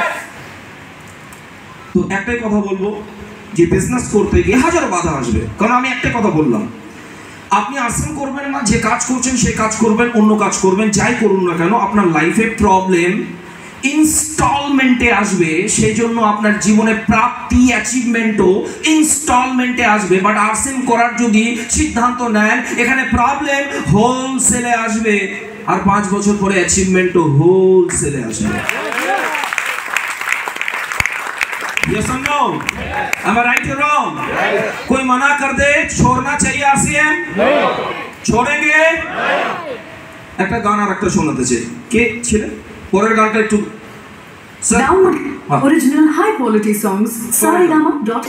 তো একটাই কথা বলবো যে বিজনেস করতে গিয়ে হাজার বাধা আসবে, কারণ আমি একটাই কথা বললাম, আপনি আর্সেল করবেন না, যে কাজ করছেন সেই কাজ করবেন, অন্য কাজ করবেন, যাই করুন না কেন আপনার লাইফে প্রবলেম ইনস্টলমেন্টে আসবে। সেই জন্য আপনার জীবনে প্রাপ্তি অ্যাচিভমেন্টও ইনস্টলমেন্টে আসবে। বাট আর্সেল করার যদি সিদ্ধান্ত নেন, এখানে প্রবলেম হোলসেলে আসবে আর পাঁচ বছর পরে অ্যাচিভমেন্টও হোলসেলে আসবে। Yes or no? Am I right or wrong? कोई मना कर दे छोड़ना चाहिए आरसीएम? छोड़ेंगे? একটা গান আর একটা শোনাতে চাই। কে ছিল? পরের গানটা একটু Download original high quality songs saregama dot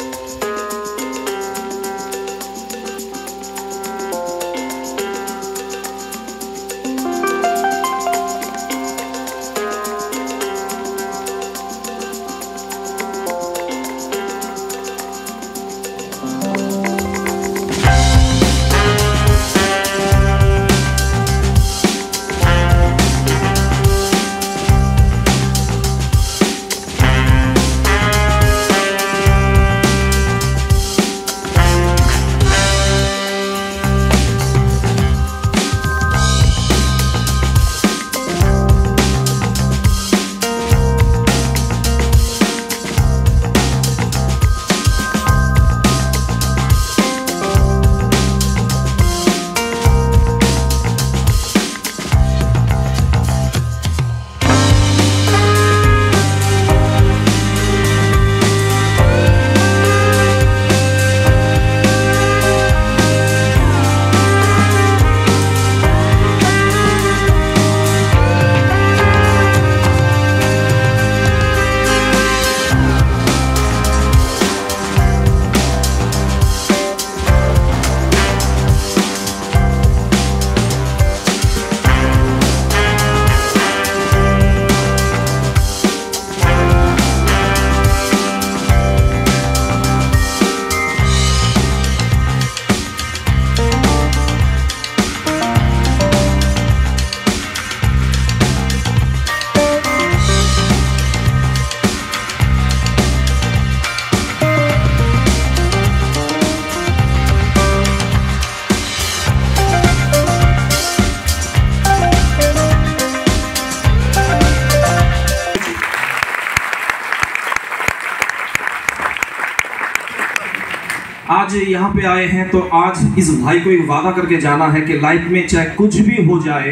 आज यहाँ पे आए हैं तो आज इस भाई को एक वादा करके जाना है कि लाइफ में चाहे कुछ भी हो जाए,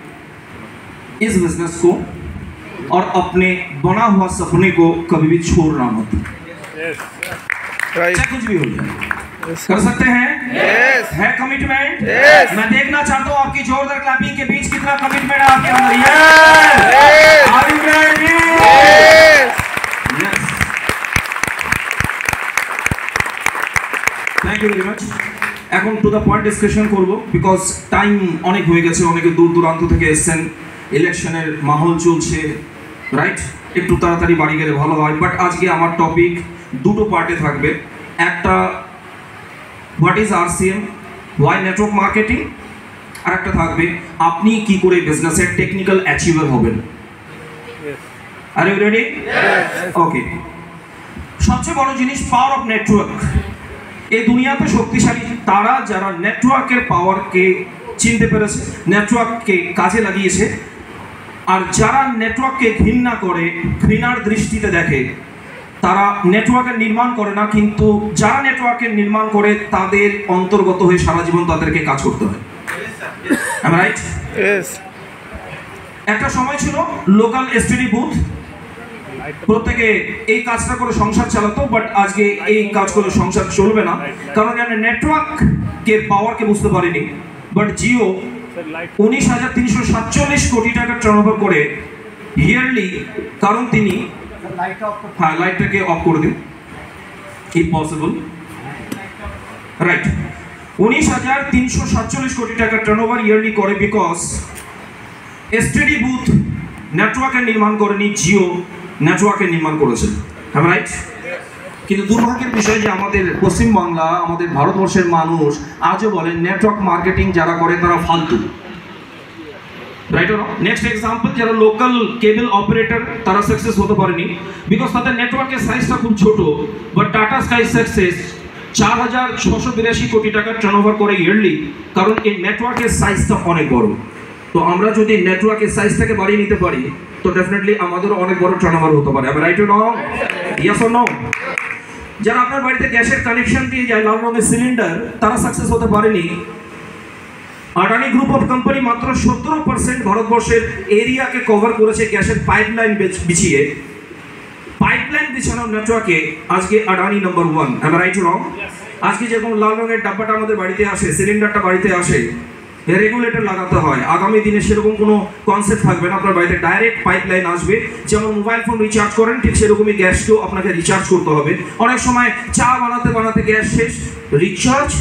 इस बिजनेस को और अपने बना हुआ सपने को कभी भी छोड़ना मत। Right. चाहे कुछ भी हो जाए, Yes. कर सकते हैं? Yes. है कमिटमेंट? Yes. मैं देखना चाहता हूँ आपकी जोरदार क्लैपिंग के बीच कितना कमिटमेंट है आपके अंदर। Yes. Yes. Are you ready? Yes. Yes. Thank you very much. এখন টু দ্য পয়েন্ট ডিসকাশন করব, বিকজ টাইম অনেক হয়ে গেছে, অনেকে দূর দূরান্ত থেকে এসেছেন, ইলেকশনের মাহল চলছে, রাইট? একটু তাড়াতাড়ি বাড়ি গেলে ভালো হয়। বাট আজকে আমার টপিক দুটো পার্টে থাকবে। একটা what is RCM, why network marketing, আর একটা থাকবে আপনি কি করে বিজনেসের টেকনিক্যাল অ্যাচিভার হবেন। Are you ready? ওকে, সবচেয়ে বড় জিনিস পাওয়ার অফ নেটওয়ার্ক। এই দুনিয়াতে শক্তিশালী তারা যারা নেটওয়ার্কের পাওয়ারকে চিনতে পেরেছে, নেটওয়ার্ককে কাজে লাগিয়েছে। আর যারা নেটওয়ার্ককে ঘৃণা করে, ঘৃণার দৃষ্টিতে দেখে, তারা নেটওয়ার্কের নির্মাণ করে না, কিন্তু যারা নেটওয়ার্কের নির্মাণ করে তাদের অন্তর্গত হয়ে সারা জীবন তাদেরকে কাজ করতে হয়। Am I right? Yes. একটা সময় ছিল লোকাল এসটিডি বুথ, প্রত্যেকে এই কাজটা করে সংসার চালাতো, বাট আজকে এই কাজ করে সংসার চলবে না, কারণ এখানে নেটওয়ার্ককে পাওয়ারকে বুঝতে পারেনি। বাট জিও উনিশ হাজার তিনশো সাতচল্লিশ কোটি টাকা টার্নওভার করে ইয়ারলি, কারণ তিনি হ্যাঁ লাইটটাকে অফ করে দিন, ইম্পসিবল, রাইট। উনিশ হাজার তিনশো সাতচল্লিশ কোটি টাকা টার্নওভার ইয়ারলি করে, বিকজ এসটিডি বুথ নেটওয়ার্কের নির্মাণ করেনি, জিও নেটওয়ার্কের নির্মাণ করেছে, হ্যাঁ রাইট। কিন্তু দুর্ভাগ্যের বিষয় যে আমাদের পশ্চিমবাংলা, আমাদের ভারতবর্ষের মানুষ আজও বলেন নেটওয়ার্ক মার্কেটিং যারা করে তারা ফালতু, রাইট। নেক্সট এক্সাম্পল, যারা লোকাল কেবল অপারেটর তারা সাকসেস হতে পারেনি, বিকজ তাদের নেটওয়ার্কের সাইজটা খুব ছোট। বাট টাটা স্কাই সাকসেস চার হাজার ছশো বিরাশি কোটি টাকার টার্নওভার করে ইয়ারলি, কারণ এই নেটওয়ার্কের সাইজটা অনেক বড়। তো আমরা যদি নেটওয়ার্কের সাইজটাকে বাড়িয়ে নিতে পারি তো ডেফিনেটলি আমাদেরও অনেক বড় টার্নওভার হতে পারে, রাইট ও নং? Yes or no? যারা আপনার বাড়িতে গ্যাসের কানেকশন দিয়ে যায় লাল রঙের সিলিন্ডার, তারা সাকসেস হতে পারেনি। আদানি গ্রুপ অফ কোম্পানি মাত্র সতেরো পার্সেন্ট ভারতবর্ষের এরিয়াকে কভার করেছে গ্যাসের পাইপলাইন বিছিয়ে। পাইপলাইন বিছানোর নেটওয়ার্কে আজকে Adani number one, right or নং? আজকে যেরকম লাল রঙের ডাব্বাটা আমাদের বাড়িতে আসে, সিলিন্ডারটা বাড়িতে আসে, রেগুলেটর লাগাতে হয়, আগামী দিনে সেরকম কোনো কনসেপ্ট থাকবে না, আপনার বাড়িতে ডাইরেক্ট পাইপলাইন আসবে। যেমন মোবাইল ফোন রিচার্জ করেন ঠিক সেরকমই গ্যাসকেও আপনাকে রিচার্জ করতে হবে। অনেক সময় চা বানাতে বানাতে গ্যাস শেষ, রিচার্জ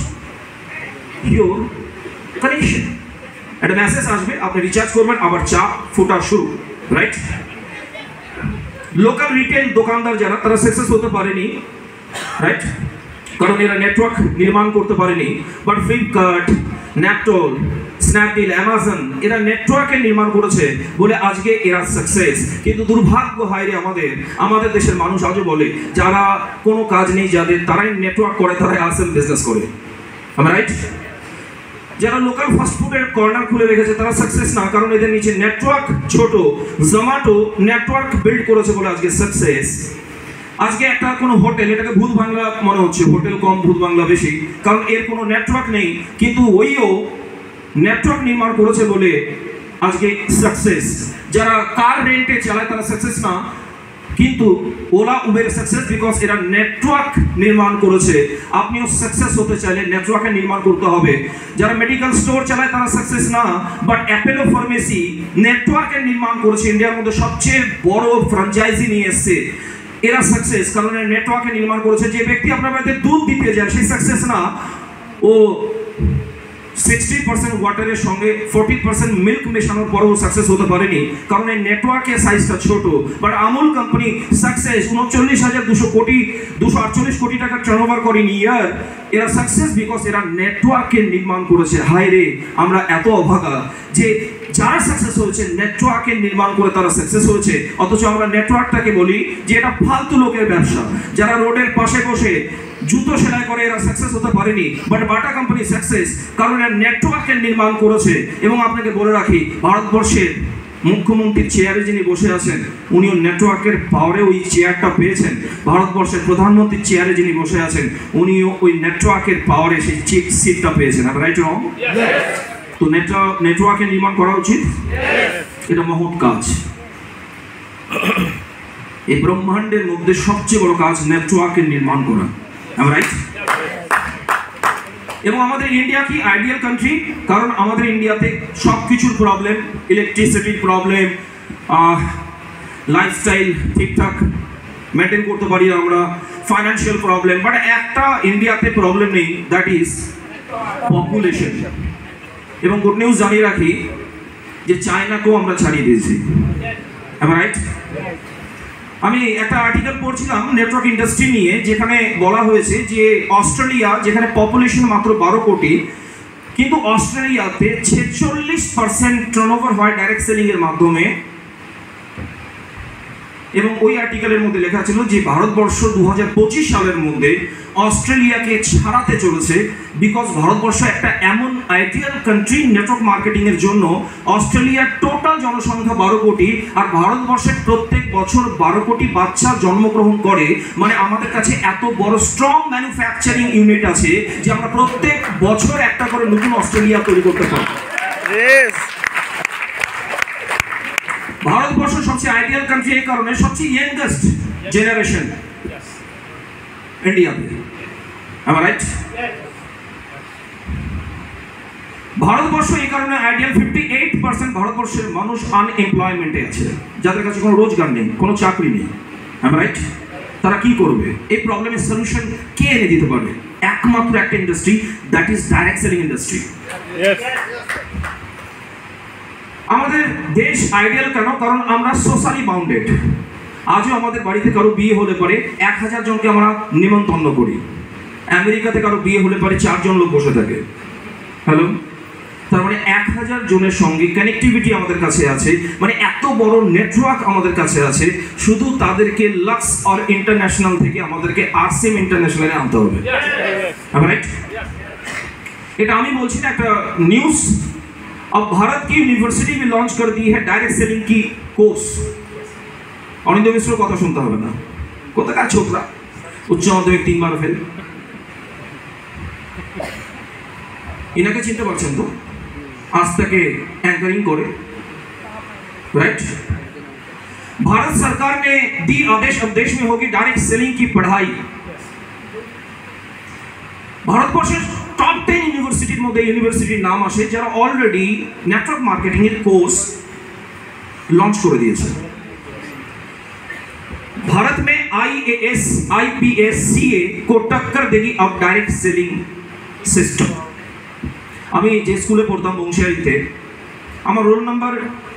ইউর কানেকশন, একটা মেসেজ আসবে, আপনি রিচার্জ করবেন, আবার চা ফোটা শুরু, রাইট। লোকাল রিটেল দোকানদার যারা, তারা সাকসেস হতে পারেনি, রাইট, কারণ এরা নেটওয়ার্ক নির্মাণ করতে পারেনি। But Flipkart, Naaptol, Snapdeal, Amazon এরা নেটওয়ার্কের নির্মাণ করেছে বলে আজকে এরা সাকসেস। কিন্তু দুর্ভাগ্য হায়রে আমাদের আমাদের দেশের মানুষ আজও বলে যারা কোনো কাজ নেই যাদের, তারাই নেটওয়ার্ক করে, তারাই আসল বিজনেস করে, রাইট। যারা লোকাল ফাস্টফুডের কর্নার খুলে রেখেছে তারা সাকসেস না, কারণ এদের নিচে নেটওয়ার্ক ছোট। জোম্যাটো নেটওয়ার্ক বিল্ড করেছে বলে আজকে সাকসেস। আজকে একটা কোনো হোটেল, এটাকে ভূত বাংলা মনে হচ্ছে, হোটেল কম ভূত বাংলা বেশি, কারণ এর কোনো নেটওয়ার্ক নেই, কিন্তু ওইও নেটওয়ার্ক নির্মাণ করেছে বলে আজকে সাকসেস। যারা কার রেন্টে চালায় তারা সাকসেস না, কিন্তু ওলা উবের সাকসেস, বিকজ এরা নেটওয়ার্ক নির্মাণ করেছে। আপনিও সাকসেস হতে চাইলে নেটওয়ার্কের নির্মাণ করতে হবে। যারা মেডিকেল স্টোর চালায় তারা সাকসেস না, বাট অ্যাপেলো ফার্মেসি নেটওয়ার্কের নির্মাণ করেছে, ইন্ডিয়ার মধ্যে সবচেয়ে বড় ফ্র্যাঞ্চাইজি নিয়ে এসছে, এরা সাকসেস, কারণ এরা নেটওয়ার্কে নির্মাণ করেছে। যে ব্যক্তি আপনার বাড়িতে দুধ দিতে যায় সেই সাকসেস না, ও সিক্সটি পার্সেন্ট ওয়াটারের সঙ্গে ফোরটি পার্সেন্ট মিল্ক মেশানোর পরেও সাকসেস হতে পারেনি, কারণ এই নেটওয়ার্কের সাইজটা ছোট। বাট আমুল কোম্পানি সাকসেস, উনচল্লিশ হাজার দুশো কোটি দুশো আটচল্লিশ কোটি টাকা টার্নওভার করে ইয়ার, এরা সাকসেস বিকজ এরা নেটওয়ার্কের নির্মাণ করেছে। হায় রে, আমরা এত অভাগা যে যারা সাকসেস হয়েছে নেটওয়ার্কের নির্মাণ করে তারা সাকসেস হয়েছে, অথচ আমরা নেটওয়ার্কটাকে বলি যে এটা ফালতু লোকের ব্যবসা। যারা রোডের পাশে বসে জুতো সেলাই করে এরা সাকসেস হতে পারেনি, বাট বাটা কোম্পানি সাকসেস, কারণ এরা নেটওয়ার্কের নির্মাণ করেছে। এবং আপনাকে বলে রাখি, ভারতবর্ষের মুখ্যমন্ত্রীর চেয়ারে যিনি বসে আছেন উনিও নেটওয়ার্কের পাওয়ারে ওই চেয়ারটা পেয়েছেন। ভারতবর্ষের প্রধানমন্ত্রীর চেয়ারে যিনি বসে আছেন উনিও ওই নেটওয়ার্কের পাওয়ারে সেই সিটটা পেয়েছেন, রাইট রং? তো নেটওয়ার্ক নেটওয়ার্কের নির্মাণ করা উচিত, এটা মহৎ কাজ। এই ব্রহ্মাণ্ডের মধ্যে সবচেয়ে বড় কাজ নেটওয়ার্কের নির্মাণ করা, রাইট? এবং আমাদের ইন্ডিয়া কি আইডিয়াল কান্ট্রি, কারণ আমাদের ইন্ডিয়াতে সব কিছুর প্রবলেম, ইলেকট্রিসিটির প্রবলেম, লাইফস্টাইল ঠিকঠাক মেনটেন করতে পারি আমরা, ফাইন্যান্সিয়াল প্রবলেম, বাট একটা ইন্ডিয়াতে প্রবলেম নেই, দ্যাট ইজ পপুলেশন। এবং গুড নিউজ জানিয়ে রাখি যে চায়নাকেও আমরা ছাড়িয়ে দিয়েছি, রাইট? আমি একটা আর্টিকেল পড়ছিলাম নেটওয়ার্ক ইন্ডাস্ট্রি নিয়ে, যেখানে বলা হয়েছে যে অস্ট্রেলিয়া, যেখানে পপুলেশন মাত্র বারো কোটি, কিন্তু অস্ট্রেলিয়াতে ছেচল্লিশ পার্সেন্ট টার্নওভার হয় ডাইরেক্ট সেলিং এর মাধ্যমে। এবং ওই আর্টিকেলের মধ্যে লেখা ছিল যে ভারতবর্ষ দু হাজার পঁচিশ সালের মধ্যে অস্ট্রেলিয়াকে ছাড়াতে চলেছে, বিকজ ভারতবর্ষ একটা এমন আইডিয়াল কান্ট্রি নেটওয়ার্ক মার্কেটিংয়ের জন্য। অস্ট্রেলিয়ার টোটাল জনসংখ্যা বারো কোটি, আর ভারতবর্ষের প্রত্যেক বছর বারো কোটি বাচ্চা জন্মগ্রহণ করে। মানে আমাদের কাছে এত বড় স্ট্রং ম্যানুফ্যাকচারিং ইউনিট আছে যে আমরা প্রত্যেক বছর একটা করে নতুন অস্ট্রেলিয়া তৈরি করতে পারি। ভারতবর্ষ সবচেয়ে আইডিয়াল কান্ট্রি এই কারণে, সবচেয়ে ইয়াংগেস্ট জেনারেশন ইন্ডিয়াতে। am I right? ভারতবর্ষ এই কারণে আইডিয়াল, ফিফটি এইট পার্সেন্ট ভারতবর্ষের মানুষ আনএমপ্লয়মেন্টে আছে, যাদের কাছে কোনো রোজগার নেই, কোনো চাকরি নেই। am I right? তারা কি করবে? এই প্রবলেমের সলিউশন কে এনে দিতে পারবে? একমাত্র একটা industry, that is direct selling industry. আমাদের দেশ আইডিয়াল কেন? কারণ আমরা সোশ্যালি বাউন্ডেড। আজও আমাদের বাড়িতে কারো বিয়ে হলে পরে এক হাজার জনকে আমরা নিমন্ত্রণ করি। আমেরিকাতে কারো বিয়ে হলে পরে চারজন লোক বসে থাকে। হ্যালো, তার মানে এক হাজার জনের সঙ্গে কানেক্টিভিটি আমাদের কাছে আছে, মানে এত বড় নেটওয়ার্ক আমাদের কাছে আছে। শুধু তাদেরকে লাক্স আর ইন্টারন্যাশনাল থেকে আমাদেরকে আরসিএম ইন্টারন্যাশনালে আনতে হবে। রাইট? এটা আমি বলছি না, একটা নিউজ। अब भारत की यूनिवर्सिटी भी लॉन्च कर दी है डायरेक्ट सेलिंग की कोर्स। অনিন্দ্য মিশ্র কথা শুনতে হবে না, কোথাকার ছোকরা, উচ্চ মাধ্যমিক তিনবার ফেল। ইনাকে চিনতে পারছেন তো? আজ থেকে एंकरिंग করে, राइट? भारत सरकार ने दी आदेश, अब देश में होगी डायरेक्ट सेलिंग की पढ़ाई। ভারতবর্ষের টপ টেন ইউনিভার্সিটির মধ্যে ইউনিভার্সিটির নাম আসে যারা অলরেডি নেটওয়ার্ক মার্কেটিং এর কোর্স लॉन्च করে দিয়েছে। भारत में आईएएस, आईपीएस, सीए को टक्कर देगी अब डायरेक्ट सेलिंग सिस्टम। আমি যে স্কুলে পড়তাম বংশিয়ারিতে, আমার রোল নাম্বার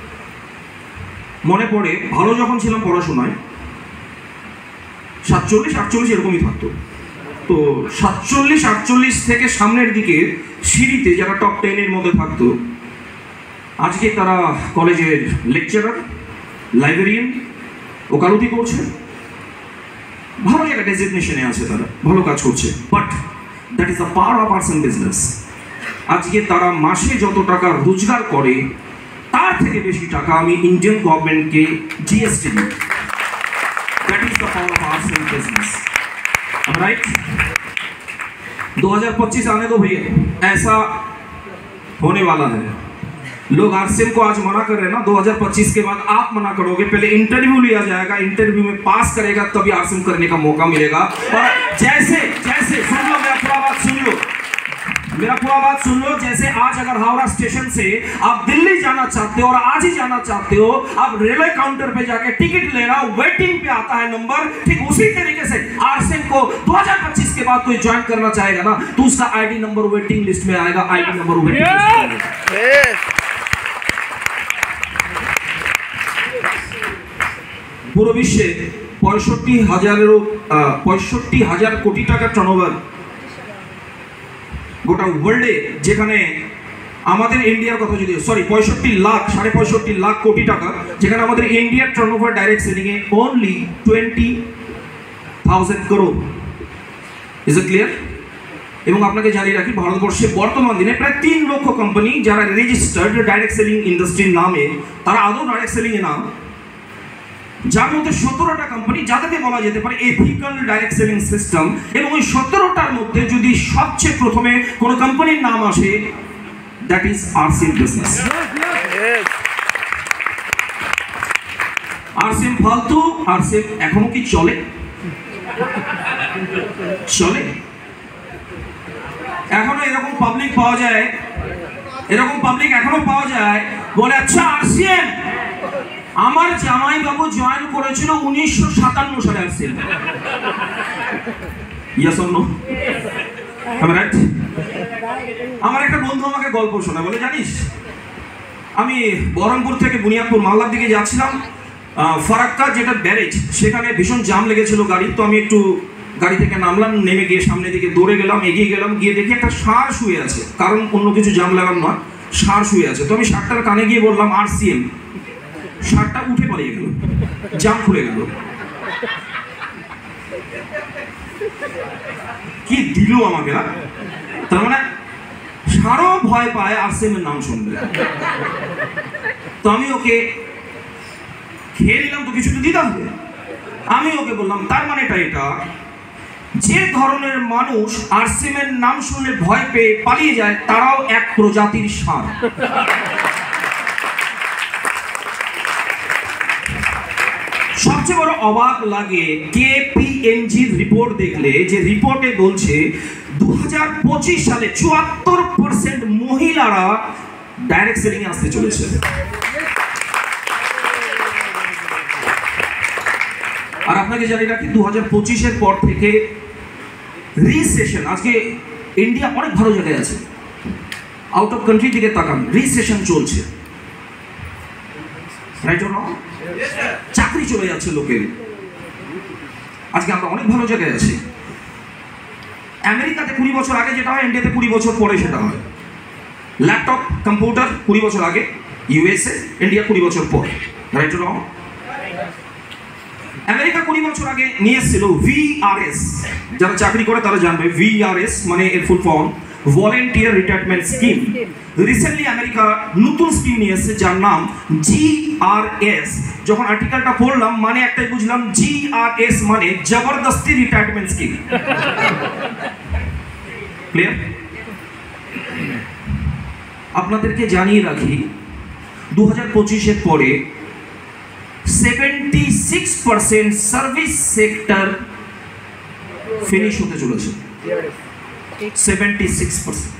মনে পড়ে, ভালো যখন ছিলাম পড়াশোনায় সাতচল্লিশ আটচল্লিশ এরকমই থাকতো। তো সাতচল্লিশ আটচল্লিশ থেকে সামনের দিকে সিঁড়িতে যারা টপ টেনের মধ্যে থাকতো, আজকে তারা কলেজের লেকচারার, লাইব্রেরিয়ান, ওকালতি করছে, ভালো জায়গায় ডেজিগনেশনে আছে, তারা ভালো কাজ করছে। But that is the power of arts and business. আজকে তারা মাসে যত টাকা রোজগার করে তার থেকে বেশি টাকা আমি इंडियन गवर्नमेंट के जीएसटी में, that is the power of arts and business, right? दो हज़ार पच्चीस आने दो भैया, ऐसा होने वाला है। लोग आरसीएम को आज मना कर रहे हैं ना, दो हज़ार पच्चीस के बाद आप मना करोगे, पहले इंटरव्यू लिया जाएगा, इंटरव्यू में पास करेगा तभी आरसीएम करने का मौका मिलेगा। और जैसे जैसे सुन लो, मेरा पूरा बात सुन लो, मेरा पूरा बात सुन लो। जैसे आज अगर हावड़ा स्टेशन से आप दिल्ली जाना चाहते हो और आज ही जाना चाहते हो, आप रेलवे काउंटर पे जाके टिकट लेना, वेटिंग पे आता है नंबर, ठीक उसी तरीके से आरसीएम को दो हज़ार पच्चीस के बाद कोई ज्वाइन करना चाहेगा ना, तो उसका आईडी नंबर वेटिंग लिस्ट में आएगा, आईडी नंबर वेटिंग लिस्ट में आएगा। পুরো বিশ্বে পঁয়ষট্টি হাজারেরও পঁয়ষট্টি হাজার কোটি টাকা টার্নওভার গোটা ওয়ার্ল্ডে, যেখানে আমাদের ইন্ডিয়ার কথা যদি সরি পঁয়ষট্টি লাখ সাড়ে পঁয়ষট্টি লাখ কোটি টাকা, যেখানে আমাদের ইন্ডিয়ার টার্নওভার ডাইরেক্ট সেলিং এ only twenty thousand crore. Is it clear? এবং আপনাকে জানিয়ে রাখি, ভারতবর্ষে বর্তমান দিনে প্রায় তিন লক্ষ কোম্পানি যারা রেজিস্টার্ড ডাইরেক্ট সেলিং ইন্ডাস্ট্রির নামে, তারা আদৌ ডাইরেক্ট সেলিং এ নাম, যার মধ্যে সতেরোটা কোম্পানি যাদেরকে বলা যেতে পারে এথিক্যাল ডাইরেক্ট সেলিং সিস্টেম। এবং ওই সতেরোটার মধ্যে যদি সবচেয়ে প্রথমে কোনো কোম্পানির নাম আসে, that is RCM business. RCM ফালতু, আরসিএম এখনো কি চলে? চলে? এখনো এরকম পাবলিক পাওয়া যায়, এরকম পাবলিক এখনো পাওয়া যায় বলে, আচ্ছা আরসিএম, আমার জামাই বাবু জয়েন করেছিল উনিশশো সাতান্ন সালে RCM. Yes or no? Right? আমার একটা বন্ধু আমাকে গল্প শোনায়, বলে জানিস আমি বহরমপুর থেকে বুনিয়াদপুর মালদার দিকে যাচ্ছিলাম, ফারাক্কা যেটা ব্যারেজ, সেখানে ভীষণ জাম লেগেছিল গাড়ি। তো আমি একটু গাড়ি থেকে নামলাম, নেমে গিয়ে সামনের দিকে দৌড়ে গেলাম, এগিয়ে গেলাম, গিয়ে দেখি একটা ষাঁড় শুয়ে আছে, কারণ অন্য কিছু জাম লাগানো নয়, ষাঁড় শুয়ে আছে। তো আমি ষাঁড়টার কানে গিয়ে বললাম আরসিএম। শার্টটা উঠে পালিয়ে গেল, জাম খুলে গেল। কি দিল আমাকে না, তার মানে সারও ভয় পায় আরসিএমের নাম শুনবে। তো আমি ওকে খেয়ে নিলাম, তো কিছু তো দিতে হবে। আমি ওকে বললাম তার মানেটা এটা, যে ধরনের মানুষ আরসিএমের নাম শুনলে ভয় পেয়ে পালিয়ে যায় তারাও এক প্রজাতির ষাঁড়। সবচেয়ে বড় অবাক লাগে কেপিএমজির রিপোর্ট দেখলে, যে রিপোর্টে বলছে দু হাজার পঁচিশ সালে চুয়াত্তর পার্সেন্ট মহিলারা ডাইরেক্ট সেলিং এ আসতে চলেছে। আর আপনাকে জানি রাখি দু হাজার পঁচিশের পর থেকে রিসেশন, আজকে ইন্ডিয়া অনেক ভালো জায়গায় আছে, আউট অফ কান্ট্রি দিকে তাকান, রিসেশন চলছে, রাইট অর রং? চাকরি চলে যাচ্ছে লোকের। আজকে আমরা অনেক ভালো জায়গায় আছি। আমেরিকাতে কুড়ি বছর আগে যেটা হয়, ইন্ডিয়াতে কুড়ি বছর পরে সেটা হয়। ল্যাপটপ কম্পিউটার কুড়ি বছর আগে ইউএসএ, ইন্ডিয়া কুড়ি বছর পর, রাইট অর রং? আমেরিকা কুড়ি বছর আগে নিয়ে এসেছিল ভিআরএস, যারা চাকরি করে তারা জানবে ভিআরএস মানে এর full form voluntary retirement scheme. Recently America নতুন স্কিম নিয়ে এসেছে যার নাম জিআরএস। যখন আর্টিকেলটা পড়লাম মানে একটাই বুঝলাম, জিআরএস মানে জবরদস্তি রিটায়ারমেন্ট স্কিম। ক্লিয়ার? আপনাদেরকে জানিয়ে রাখি দু হাজার পঁচিশের পরে seventy six percent service sector finish হতে চলেছে। Seventy six percent,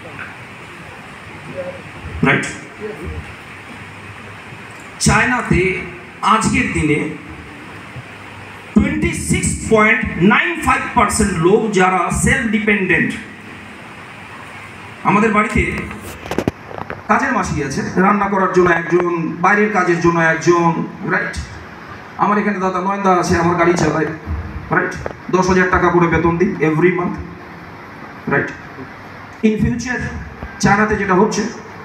right? চায়নাতে আজকের দিনে twenty six point nine five percent লোক যারা সেলফ ডিপেন্ডেন্ট। আমাদের বাড়িতে কাজের মাসি আছে, রান্না করার জন্য একজন, বাইরের কাজের জন্য একজন, রাইট? আমার এখানে দাদা নয়নদা আছে, আমার গাড়ি চালায়, রাইট? দশ হাজার টাকা করে বেতন দিই every month, right? In future চায়নাতে যেটা হচ্ছে,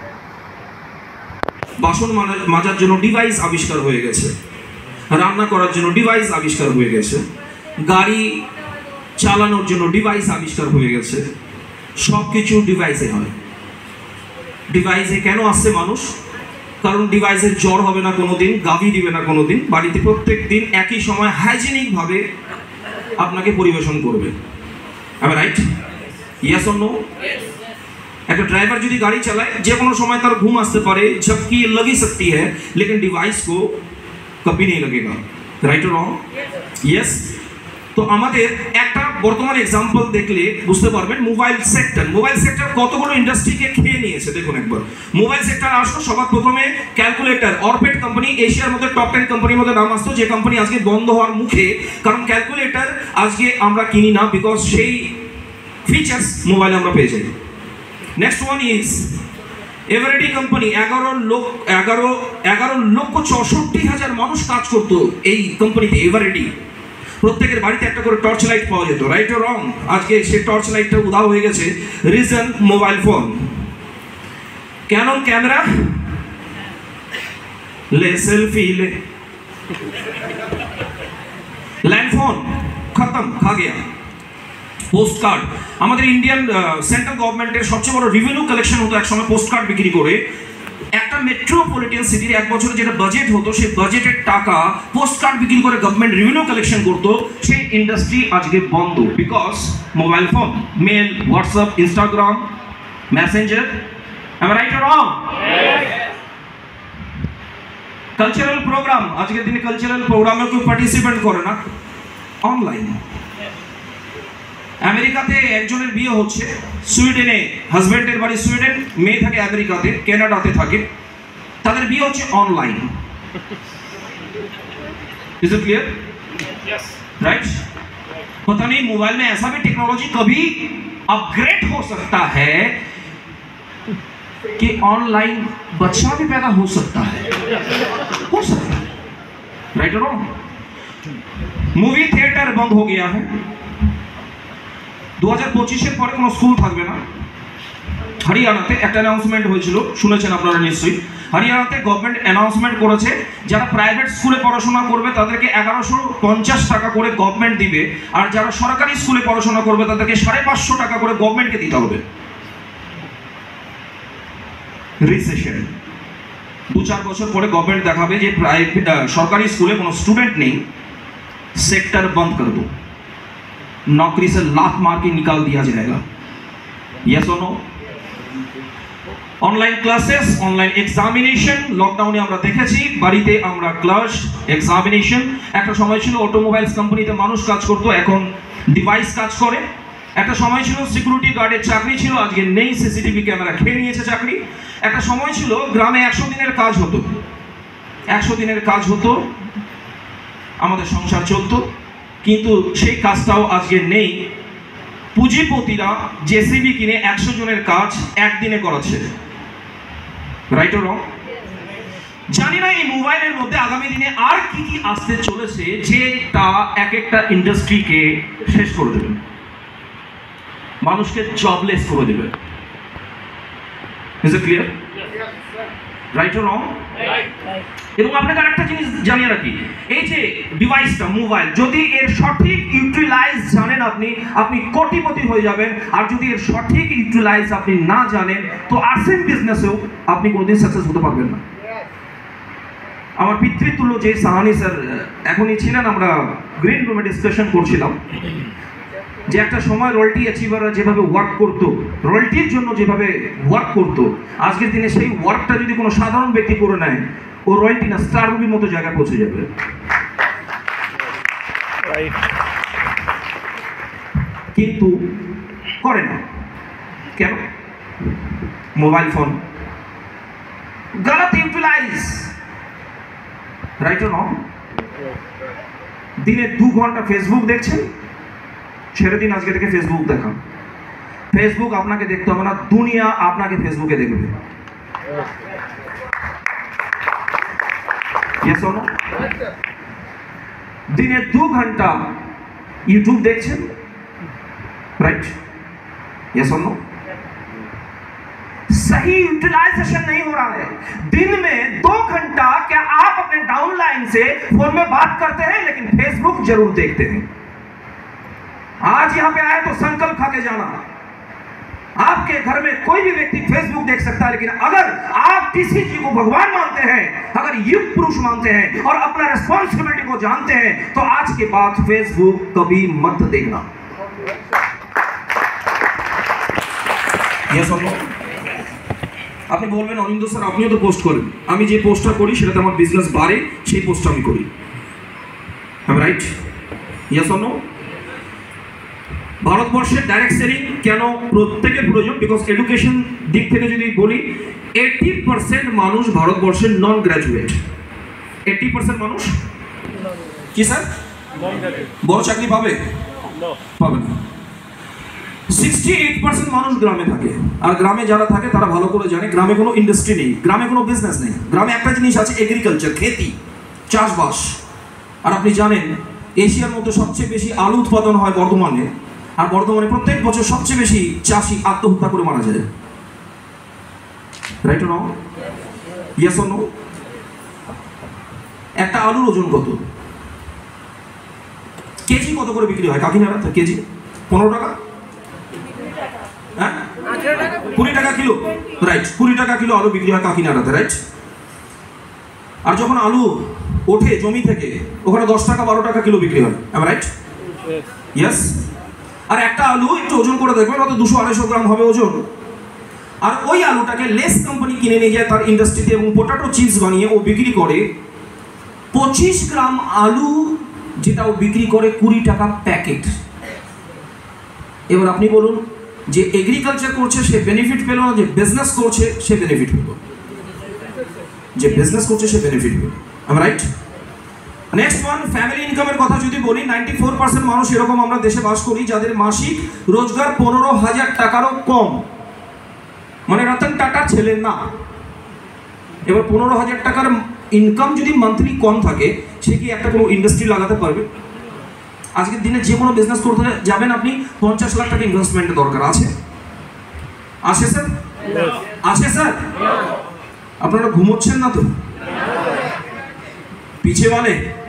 বাসন মাজার জন্য ডিভাইস আবিষ্কার হয়ে গেছে, রান্না করার জন্য ডিভাইস আবিষ্কার হয়ে গেছে, গাড়ি চালানোর জন্য ডিভাইস আবিষ্কার হয়ে গেছে, সব কিছু ডিভাইসে হয়। ডিভাইসে কেন আসছে মানুষ? কারণ ডিভাইসের জ্বর হবে না কোনোদিন, গাভী দিবে না কোনোদিন, বাড়িতে প্রত্যেক দিন একই সময় হাইজেনিকভাবে আপনাকে পরিবেশন করবে। আমি রাইট? Yes or no? একটা ড্রাইভার যদি গাড়ি চালায় যে কোনো সময় তার ঘুম আসতে পারে, ঝপকি लगी सकती है, लेकिन डिवाइस को कभी नहीं लगेगा, राइट और रॉन्ग? यस। তো আমাদের একটা বর্তমান এক্সাম্পল দেখলে বুঝতে পারবেন, মোবাইল সেক্টর। মোবাইল সেক্টর কতগুলো ইন্ডাস্ট্রিকে খেয়ে নিয়েছে দেখুন একবার। মোবাইল সেক্টর আসলো সবার প্রথমে ক্যালকুলেটর, অরবিট কোম্পানি এশিয়ার মধ্যে টপ টেন কোম্পানির মধ্যে নাম আসতো, যে কোম্পানি আজকে বন্ধ হওয়ার মুখে, কারণ ক্যালকুলেটর আজকে আমরা কিনি না, বিকজ সেই ফিচার্স মোবাইলে আমরা পেয়ে যাই। Next one is Eveready company, এগারো লোক এগারো এগারো লক্ষ চৌষট্টি হাজার মানুষ কাজ করতো এই কোম্পানিতে এভারেডি। প্রত্যেকের বাড়িতে একটা করে টর্চ লাইট পাওয়া যেত, রাইট ও রং? আজকে সেই টর্চ লাইটটা উধাও হয়ে গেছে। Reason mobile phone. Canon camera, ले सेल्फी ले। लैंड फोन खत्म, खा गया। পোস্ট কার্ড, আমাদের ইন্ডিয়ান সেন্ট্রাল গভর্নমেন্টের সবচেয়ে বড় রেভিনিউ কালেকশন হতো এক সময় পোস্ট কার্ড বিক্রি করে। একটা মেট্রোপলিটন সিটির এক বছরে যেটা বাজেট হতো, সেই বাজেটের টাকা পোস্ট কার্ড বিক্রি করে গভর্নমেন্ট রেভিনিউ কালেকশন করতো। সেই ইন্ডাস্ট্রি আজকে বন্ধ, because mobile phone, mail, WhatsApp, Instagram, messenger. am I right or wrong? Cultural programme, আজকের দিনে কালচারাল প্রোগ্রামে কেউ পার্টিসিপেট করে না, অনলাইন। আমেরিকাতে একজনের বিয়ে হচ্ছে, সুইডেনে হাজব্যান্ডের বাড়ি সুইডেন, মেয়ে থাকে আমেরিকাতে, কানাডাতে থাকে, তাদের বিয়ে হচ্ছে online. Is it clear? Yes, right. पता नहीं मोबाइल में ऐसा भी टेक्नोलॉजी कभी अपग्रेड हो सकता है कि ऑनलाइन बच्चा भी पैदा हो सकता है, हो सकता है, राइट और रॉन्ग? मूवी थिएटर बंद हो गया है, दो हज़ार पच्चीस এর পরে কোনো স্কুল থাকবে না, হরিয়ানাতে একটা অ্যানাউন্সমেন্ট হয়েছিল, শুনেছেন আপনারা নিশ্চয়ই। হরিয়ানাতে গভর্নমেন্ট অ্যানাউন্সমেন্ট করেছে যারা প্রাইভেট স্কুলে পড়াশোনা করবে তাদেরকে এগারোশো পঞ্চাশ টাকা করে গভর্নমেন্ট দিবে, আর যারা সরকারি স্কুলে পড়াশোনা করবে তাদেরকে সাড়ে পাঁচশো টাকা করে গভর্নমেন্টকে দিতে হবে। রিসেশন দু চার বছর পরে গভর্নমেंट দেখাবে যে प्राइवेट सरकारी स्कूल में কোনো स्टूडेंट नहीं, सेक्टर बंद कर दो, नौकरी से लात मार के निकाल दिया जाएगा। यस और no? Online classes, online examination, লকডাউনে আমরা দেখেছি বাড়িতে আমরা ক্লাস এক্সামিনেশন। একটা সময় ছিল অটোমোবাইলস কোম্পানিতে মানুষ কাজ করতো, এখন ডিভাইস কাজ করে। একটা সময় ছিল সিকিউরিটি গার্ডের চাকরি ছিল, আজকে নেই, সিসিটিভি ক্যামেরা খেয়ে নিয়েছে চাকরি। একটা সময় ছিল গ্রামে একশো দিনের কাজ হতো, একশো দিনের কাজ হতো, আমাদের সংসার চলতো, কিন্তু সেই কাজটাও আজকে নেই। পুঁজিপতিরা জেসিবি কিনে একশো জনের কাজ একদিনে করাচ্ছে। Right or wrong? জানি না এই মোবাইলের মধ্যে আগামী দিনে আর কি কি আসতে চলেছে যেটা এক একটা ইন্ডাস্ট্রিকে শেষ করে দেবে, মানুষকে জবলেস করে দেবে। Is it clear? Right or wrong? এবং আপনাকে আরেকটা জিনিস জানিয়ে রাখি, এই যে ডিভাইসটা মোবাইল, যদি এর সঠিক ইউটিলাইজ জানেন আপনি আপনি কোটিপতি হয়ে যাবেন, আর যদি এর সঠিক ইউটিলাইজ আপনি না জানেন তো আর্সেন বিজনেসেও আপনি কোনোদিন সাকসেস হতে পারবেন না। আমার পিতৃতুল্য যে সাহানি স্যার এখনই ছিলেন, আমরা গ্রিন রুমে ডিসকাশন করছিলাম যে একটা সময় রয়্যালটি অ্যাচিভাররা যেভাবে ওয়ার্ক করতো, রয়্যালটির জন্য যেভাবে ওয়ার্ক করতো, আজকের দিনে সেই ওয়ার্কটা যদি কোনো সাধারণ ব্যক্তি করে নেয়, ও রয়্যালটি না স্টার মুভির মতো জায়গায় পৌঁছে যাবে। কিন্তু করে না কেন? মোবাইল ফোন গলত ইউটিলাইজ। Right or not? দিনে দু ঘন্টা ফেসবুক দেখছেন, ছেড়ে দিন আজকে থেকে ফেসবুক দেখা। ফেসবুক আপনাকে দেখতে হবে না, দুনিয়া আপনাকে ফেসবুকে দেখবে। Yes or no? দিনে দু ঘন্টা यूट्यूब देखছেন, राइट? Yes or no? सही यूटिलाइजेशन नहीं हो रहा है। दिन में दो घंटा क्या आप अपने डाउनलाइन से फोन में बात करते हैं, लेकिन फेसबुक जरूर देखते हैं। आज यहां पे आए तो संकल्प खा के जाना, आपके घर में कोई भी व्यक्ति फेसबुक देख सकता है, लेकिन अगर आप किसी जी को भगवान मानते हैं, अगर युग पुरुष मानते हैं और अपना रिस्पॉन्सिबिलिटी को जानते हैं, तो आज के बाद फेसबुक कभी मत देखना। यस और नो? আপনি বলবেন অনিন্দ স্যার আপনিও তো পোস্ট করেন, আমি যে পোস্টটা করি সেটাতে আমার বিজনেস বাড়ে, সেই পোস্টটা আমি করি। I right? Yes or no? ভারতবর্ষের ডাইরেক্ট সেলিং কেন প্রত্যেকের প্রয়োজন? বিকজ এডুকেশন দিক থেকে যদি বলি, এইটি পার্সেন্ট মানুষ ভারতবর্ষের নন গ্র্যাজুয়েট। এইটি পার্সেন্ট মানুষ কি স্যার বড় চাকরি পাবে? পাবে না। সিক্সটি এইট পার্সেন্ট মানুষ গ্রামে থাকে, আর গ্রামে যারা থাকে তারা ভালো করে জানে গ্রামে কোনো ইন্ডাস্ট্রি নেই, গ্রামে কোনো বিজনেস নেই। গ্রামে একটা জিনিস আছে, এগ্রিকালচার, খেতি, চাষবাস। আর আপনি জানেন এশিয়ার মধ্যে সবচেয়ে বেশি আলু উৎপাদন হয় বর্ধমানে, আর বর্ধমানে প্রত্যেক বছর সবচেয়ে বেশি চাষি আত্মহত্যা করে মারা যায়। Right or no? Yes or no? একটা আলুর ওজন কত? কেজি কত করে বিক্রি হয় কাকিনাড়াতে? কেজি পনেরো টাকা, হ্যাঁ কুড়ি টাকা কিলো। রাইট, কুড়ি টাকা কিলো আলু বিক্রি হয় কাকিনাড়াতে, রাইট? আর যখন আলু ওঠে জমি থেকে, ওখানে দশ টাকা বারো টাকা কিলো বিক্রি হয়, রাইট? ইয়েস। আর একটা আলু একটু ওজন করে দেখবেন, হয়তো দুশো আড়াইশো গ্রাম হবে ওজন। আর ওই আলুটাকে লেস কোম্পানি কিনে নিয়ে যায় তার ইন্ডাস্ট্রিতে এবং পোটাটো চিপস বানিয়ে ও বিক্রি করে পঁচিশ গ্রাম আলু, যেটা ও বিক্রি করে কুড়ি টাকা প্যাকেট। এবার আপনি বলুন, যে এগ্রিকালচার করছে সে বেনিফিট পেল না, যে বিজনেস করছে সে বেনিফিট পেল? যে বিজনেস করছে সে বেনিফিট পেল। I right? Next one, family ইনকামের কথা যদি বলি, নাইনটি ফোর পার্সেন্ট মানুষ এরকম আমরা দেশে বাস করি যাদের মাসিক রোজগার পনেরো হাজার টাকারও কম, মানে রতন টাটার ছেলে না। এবার পনেরো হাজার টাকার ইনকাম যদি মান্থলি কম থাকে, সে কি একটা কোনো ইন্ডাস্ট্রি লাগাতে পারবে? আজকের দিনে যে কোনো বিজনেস করতে যাবেন আপনি, পঞ্চাশ লাখ টাকা ইনভেস্টমেন্টের দরকার আছে। আছে স্যার? আছে স্যার? আপনারা ঘুমোচ্ছেন না তো? पीछे वाले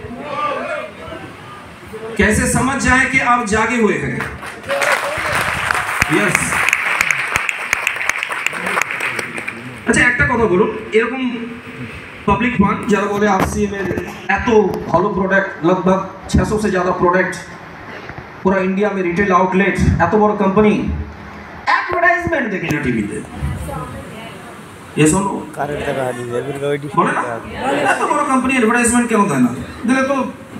कैसे समझ जाए कि आप जागे हुए हैं? यस। अच्छा একটা কথা বলুন, এরকম পাবলিক ফান্ড যারা বলে আরসিএম এর এত ভালো প্রোডাক্ট, लगभग छह सौ से ज्यादा प्रोडक्ट पूरा इंडिया में रिटेल आउटलेट, এত বড় কোম্পানি, অ্যাডভার্টাইজমেন্ট দেখি না টিভিতে। ये सुनो बोले ना এত বড় কোম্পানি এডভার্টাইজমেন্ট কেন দেয় না? দিলে তো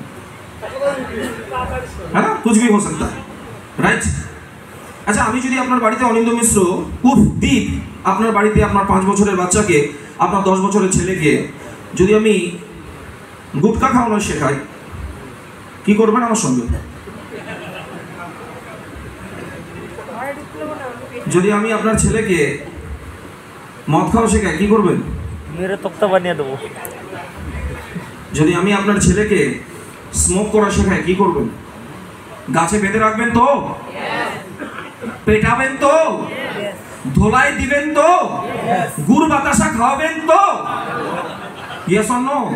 है ना कुछ भी हो सकता है, राइट? আচ্ছা আমি যদি আপনার বাড়িতে অনিন্দ মিশ্র উফ দীপ আপনার বাড়িতে আপনার পাঁচ বছরের বাচ্চাকে, আপনার দশ বছরের ছেলেকে যদি আমি গুটখা খাওয়ানো শেখাই, কি করবেন আমার সঙ্গে? যদি আমি আপনার ছেলেকে মদ খাওয়া শেখাই, কি করবেন? मेरे तख्ता बनिए देবো। যদি আমি আপনার ছেলেকে স্মোক করা শেখাই, কি করবেন? গাছে বেঁধে রাখবেন তো? পেটাবেন তো? ধোলাই দিবেন তো? গুড় বাতাসা খাওয়াবেন তো? Yes or no?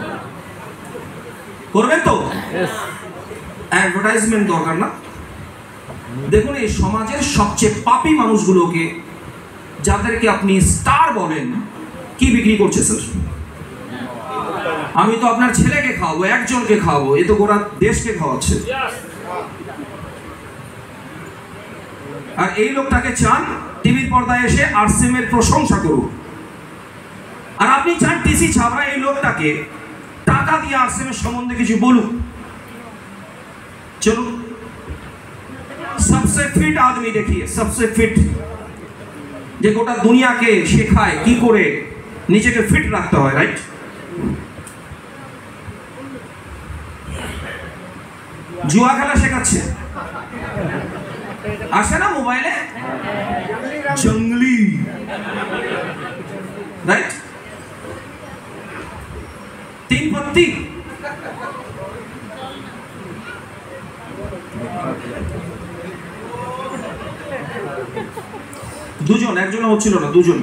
করবেন তো? অ্যাডভার্টাইজমেন্ট দরকার না? দেখুন এই সমাজের সবচেয়ে পাপী মানুষগুলোকে, যাদেরকে আপনি স্টার বলেন, কি বিক্রি করছে স্যার? আমি তো আপনার ছেলেকে খাওয়াবো, একজনকে খাওয়াবো, এ তো গোটা দেশকে খাওয়াচ্ছে। আর এই লোকটাকে চান টিভির পর্দায় এসে আরসিএম এর প্রশংসা করুক, আর আপনি চান টিসি ছাবড়া এই লোকটাকে টাকা দিয়ে আরসিএম এর সম্বন্ধে কিছু বলুক। চলুন सबसे फिट आदमी देखिए, सबसे फिट, যে গোটা দুনিয়াকে শেখায় কি করে নিজেকে ফিট রাখতে হয়, রাইট? জুয়া খেলা শেখাচ্ছে, আসে না মোবাইলে, জঙ্গলি, রাইট? তিন পত্তি, দুজন, একজনে হচ্ছিল না, দুজন।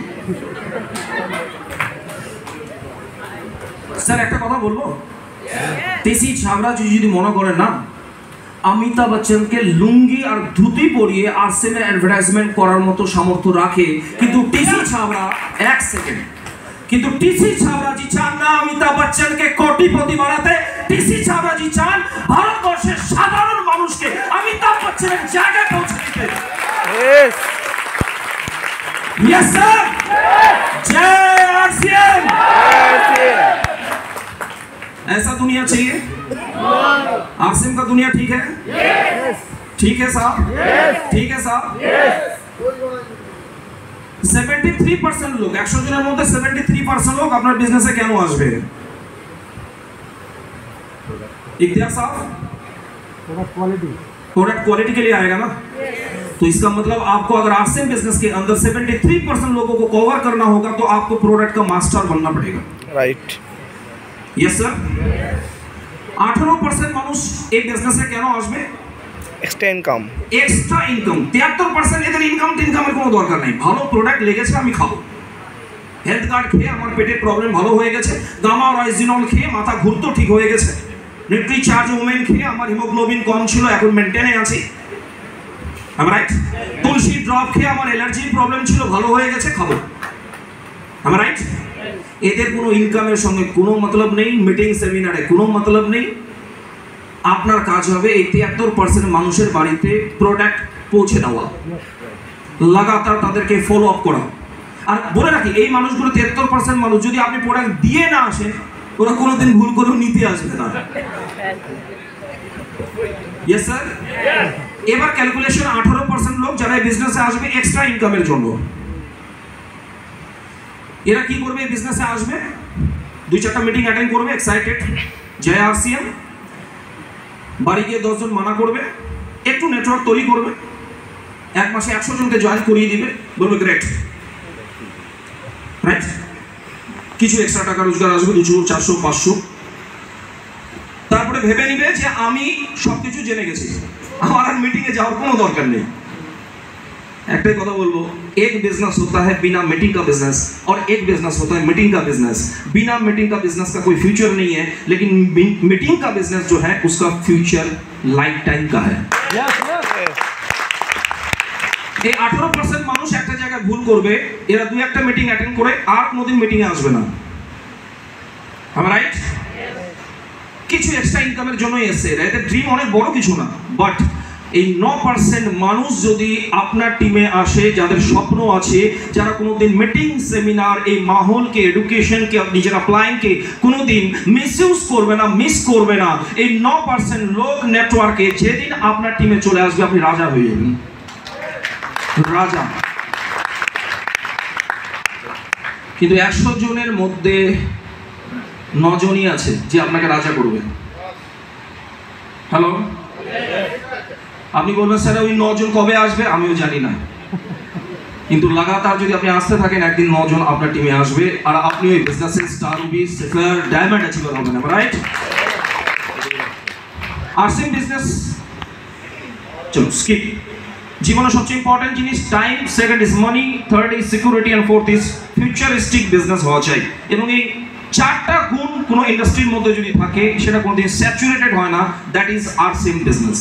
স্যার একটা কথা বলবো, টিসি ছাবড়া যদি মনে করেন না অমিতাভ বচ্চনকে লুঙ্গি আর ধুতি পরিয়ে আরসিএম এর অ্যাডভার্টাইজমেন্ট করার মতো সামর্থ্য রাখে, কিন্তু টিসি ছাবড়া এক সেকেন্ড কিন্তু টিসি ছাবড়া জি চান না অমিতাভ বচ্চনকে কোটিপতি বানাতে। টিসি ছাবড়া জি চান ভারতবর্ষের সাধারণ মানুষকে অমিতাভ বচ্চনের জায়গায় পৌঁছে দিতে। यस सर, जय आरसीएम। ऐसा दुनिया चाहिए? आरसीएम का दुनिया ठीक है? ठीक है साहब, ठीक है साहब। सेवेंटी परसेंट लोग, একশো জনের মধ্যে सेवेंटी परसेंट लोग আপনার বিজনেসে কেন আসবে? इख्तियार साहब, प्रोडक्ट क्वालिटी, प्रोडक्ट क्वालिटी के लिए आएगा ना? तो इसका मतलब आपको अगर आरसीएम बिजनेस के अंदर तिहत्तर परसेंट लोगों को कवर करना होगा तो आपको प्रोडक्ट का मास्टर बनना पड़ेगा, রাইট। Yes sir. আঠারো পার্সেন্ট মানুষ এই বিজনেসে কেন আসবে? Extra income, extra income. তিয়াত্তর পার্সেন্ট এদের ইনকাম ইনকামের কোনো দরকার নেই, ভালো প্রোডাক্ট লেগেছে আমি খাবো, হেলথ কার্ড খেয়ে আমার পেটের প্রবলেম ভালো হয়ে গেছে, গামা রাইজিনল খেয়ে মাথা ঘুরতো ঠিক হয়ে গেছে, নিউট্রি চার্জ ওমেন খেয়ে আমার হিমোগ্লোবিন কম ছিল এখন মেনটেনে আছি, রাইট? তুলসী ড্রপ খেয়ে আমার অ্যালার্জির প্রবলেম ছিল ভালো হয়ে গেছে, খাবো, রাইট? এদের কোনো ইনকামের সঙ্গে কোনো মতলব নেই, মিটিং সেমিনারে কোনো মতলব নেই। আপনার কাজ হবে এই তিয়াত্তর পার্সেন্ট মানুষের বাড়িতে প্রোডাক্ট পৌঁছে দেওয়া, লাগাতার তাদেরকে ফলো আপ করা। আর বলে রাখি এই মানুষগুলো তিয়াত্তর পার্সেন্ট মানুষ যদি আপনি প্রোডাক্ট দিয়ে না আসেন, ওরা কোনোদিন ভুল করেও নিতে আসবে না। Yes sir. এবার ক্যালকুলেশন, আঠারো পার্সেন্ট লোক যারা এই বিজনেসে আসবে এক্সট্রা ইনকামের জন্য, এরা কি করবে? এই বিজনেসে আসবে, দুই চারটা মিটিং অ্যাটেন্ড করবে, এক্সাইটেড, জয় আরসিএম, বাড়ি গিয়ে দশজন মানা করবে, একটু নেটওয়ার্ক তৈরি করবে, এক মাসে একশো জনকে জয়েন করিয়ে দিবে, বলবে গ্রেট, রাইট? কিছু এক্সট্রা টাকা রোজগার আসবে, দুশো চারশো পাঁচশো, তারপরে ভেবে নিবে যে আমি সবকিছু জেনে গেছি, আমার আর মিটিংয়ে যাওয়ার কোনো দরকার নেই। একটাই কথা বলবো, एक बिजनेस होता है बिना मीटिंग का बिजनेस, और एक बिजनेस होता है मीटिंग का बिजनेस। बिना मीटिंग का बिजनेस का कोई फ्यूचर नहीं है, लेकिन मीटिंग का बिजनेस जो है उसका फ्यूचर लाइफ टाइम का है। এই আঠারো পার্সেন্ট মানুষ একটা জায়গায় ভুল করবে, এরা দুই একটা মিটিং অ্যাটেন্ড করে আর কোনোদিন মিটিং এ আসবে না। am I right? কিছু এক্সট্রা ইনকামের জন্যই এসে, এদের ড্রিম অনেক বড় কিছু না, বাট এই নয় পার্সেন্ট মানুষ যদি আপনার টিমে আসে, যাদের স্বপ্ন আছে, যারা কোনোদিন মিটিং সেমিনার এই মাহौलকে, এডুকেশনকে, নিজের অ্যাপ্লাইংকে কোনোদিন মিসইউজ করবে না, মিস করবে না, এই নয় পার্সেন্ট লোক নেটওয়ার্কে যেদিন আপনার টিমে চলে আসবে আপনি রাজা হয়ে যাবেন, রাজা। কিন্তু একশো জনের মধ্যে নজনই আছে যে আপনাকে রাজা করবে। হ্যালো, আপনি বলবেন স্যার ওই নজন কবে আসবে, আমিও জানি না, কিন্তু লাগাতার যদি আপনি আসতে থাকেন একদিন নজন আপনার টিমে আসবে, আর আপনি ওই বিজনেসের star, ruby, sapphire, diamond achiever হবেন, রাইট? আরসিএম বিজনেস, চলো স্কিপ। জীবনের সবচেয়ে ইম্পর্টেন্ট জিনিস time, second is money, third is security, and fourth is futuristic business হওয়া চাই। এবং এই চারটা গুণ কোনো ইন্ডাস্ট্রির মধ্যে যদি থাকে সেটা কোনোদিন স্যাচুরেটেড হয় না, that is RCM business.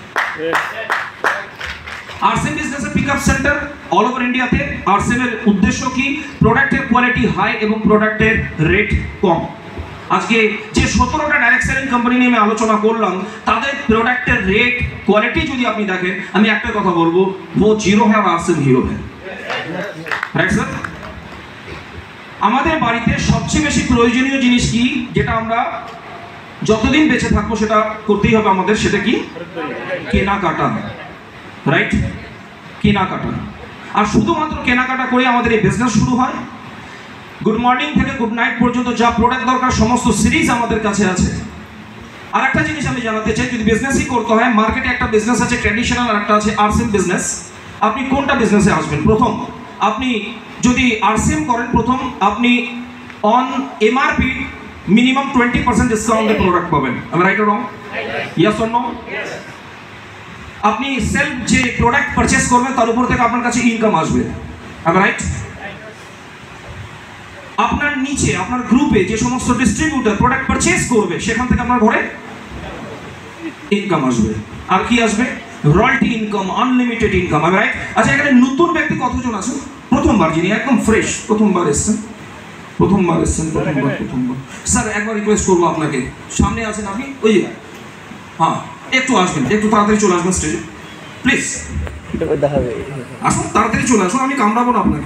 RCM বিজনেসের পিকআপ সেন্টার অল ওভার ইন্ডিয়াতে। আরসিএম এর উদ্দেশ্য কি? প্রোডাক্টের কোয়ালিটি হাই এবং প্রোডাক্টের রেট কম। আজকে যে সতেরোটা ডাইরেক্ট সেলিং কোম্পানি নিয়ে আমি আলোচনা করলাম, তাদের প্রোডাক্টের রেট কোয়ালিটি যদি আপনি দেখেন, আমি একটা কথা বলবো, ও জিরো হ্যাঁ আরসিএম হিরো হ্যাঁ, রাইট স্যার? আমাদের বাড়িতে সবচেয়ে বেশি প্রয়োজনীয় জিনিস কি, যেটা আমরা যতদিন বেঁচে থাকবো সেটা করতেই হবে আমাদের, সেটা কি? কেনাকাটা, রাইট? কেনাকাটা। আর শুধুমাত্র কেনাকাটা করে আমাদের এই বিজনেস শুরু হয়? গুড মর্নিং থেকে গুড নাইট পর্যন্ত যা প্রোডাক্ট দরকার সমস্ত সিরিজ আমাদের কাছে আছে। আর একটা জিনিস আমি জানাতে চাই, যদি বিজনেসই করতে হয়, মার্কেটে একটা বিজনেস আছে ট্র্যাডিশনাল আর একটা আছে আরসিএম বিজনেস। আপনি কোনটা বিজনেসে আসবেন? প্রথম আপনি যদি আরসিএম করেন, প্রথম আপনি on MRP minimum twenty percent ডিসকাউন্টে প্রোডাক্ট পাবেন, আমি right or wrong? Yes or no? আপনি সেলফ যে প্রোডাক্ট পারচেস করবেন তার উপর থেকে আপনার কাছে ইনকাম আসবে, আমি রাইট? আপনার নিচে আপনার গ্রুপে যে সমস্ত ডিস্ট্রিবিউটর প্রোডাক্ট পারচেস করবে সেখান থেকে আপনার ঘরে ইনকাম আসবে। আর কি আসবে? রয়্যালটি ইনকাম, আনলিমিটেড ইনকাম, আমি রাইট? আচ্ছা, এখানে নতুন ব্যক্তি কতজন আছেন? প্রথমবার যিনি একদম ফ্রেশ, প্রথমবার এসেছেন, প্রথমবার এসেছেন, প্রথমবার প্রথমবার স্যার একবার রিকোয়েস্ট করবো আপনাকে, সামনে আছেন আপনি, ওই যে হ্যাঁ একটু আসবেন, একটু তাড়াতাড়ি চলে আসবেন স্টেজে প্লিজ, আসুন তাড়াতাড়ি চলে আসুন, আমি কামড়াবো না আপনাকে।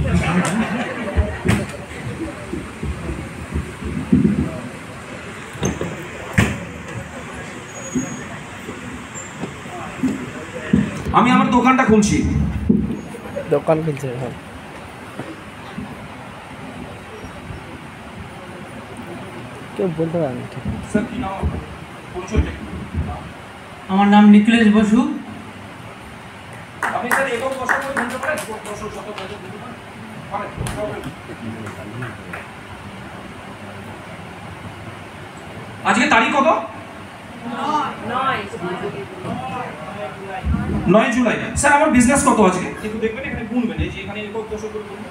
আমি আমার দোকানটা খুলছি, দোকান খুলছে, হ্যাঁ। কেউ বলতে পারে না, ঠিক আছে। স্যার কি নাম আপনার? পরিচয়টা কি? আমার নাম নিখিলেশ বসু। আপনি স্যার একক দশক করে বলতে পারেন? দশক শতক দশক বলতে পারেন? পারেন? আজকে তারিখ কত? নয় জুলাই। স্যার আমার বিজনেস কত আজকে একটু দেখবেন, এখানে গুনবেন, এই যে এখানে একক দশক করে গুনবেন।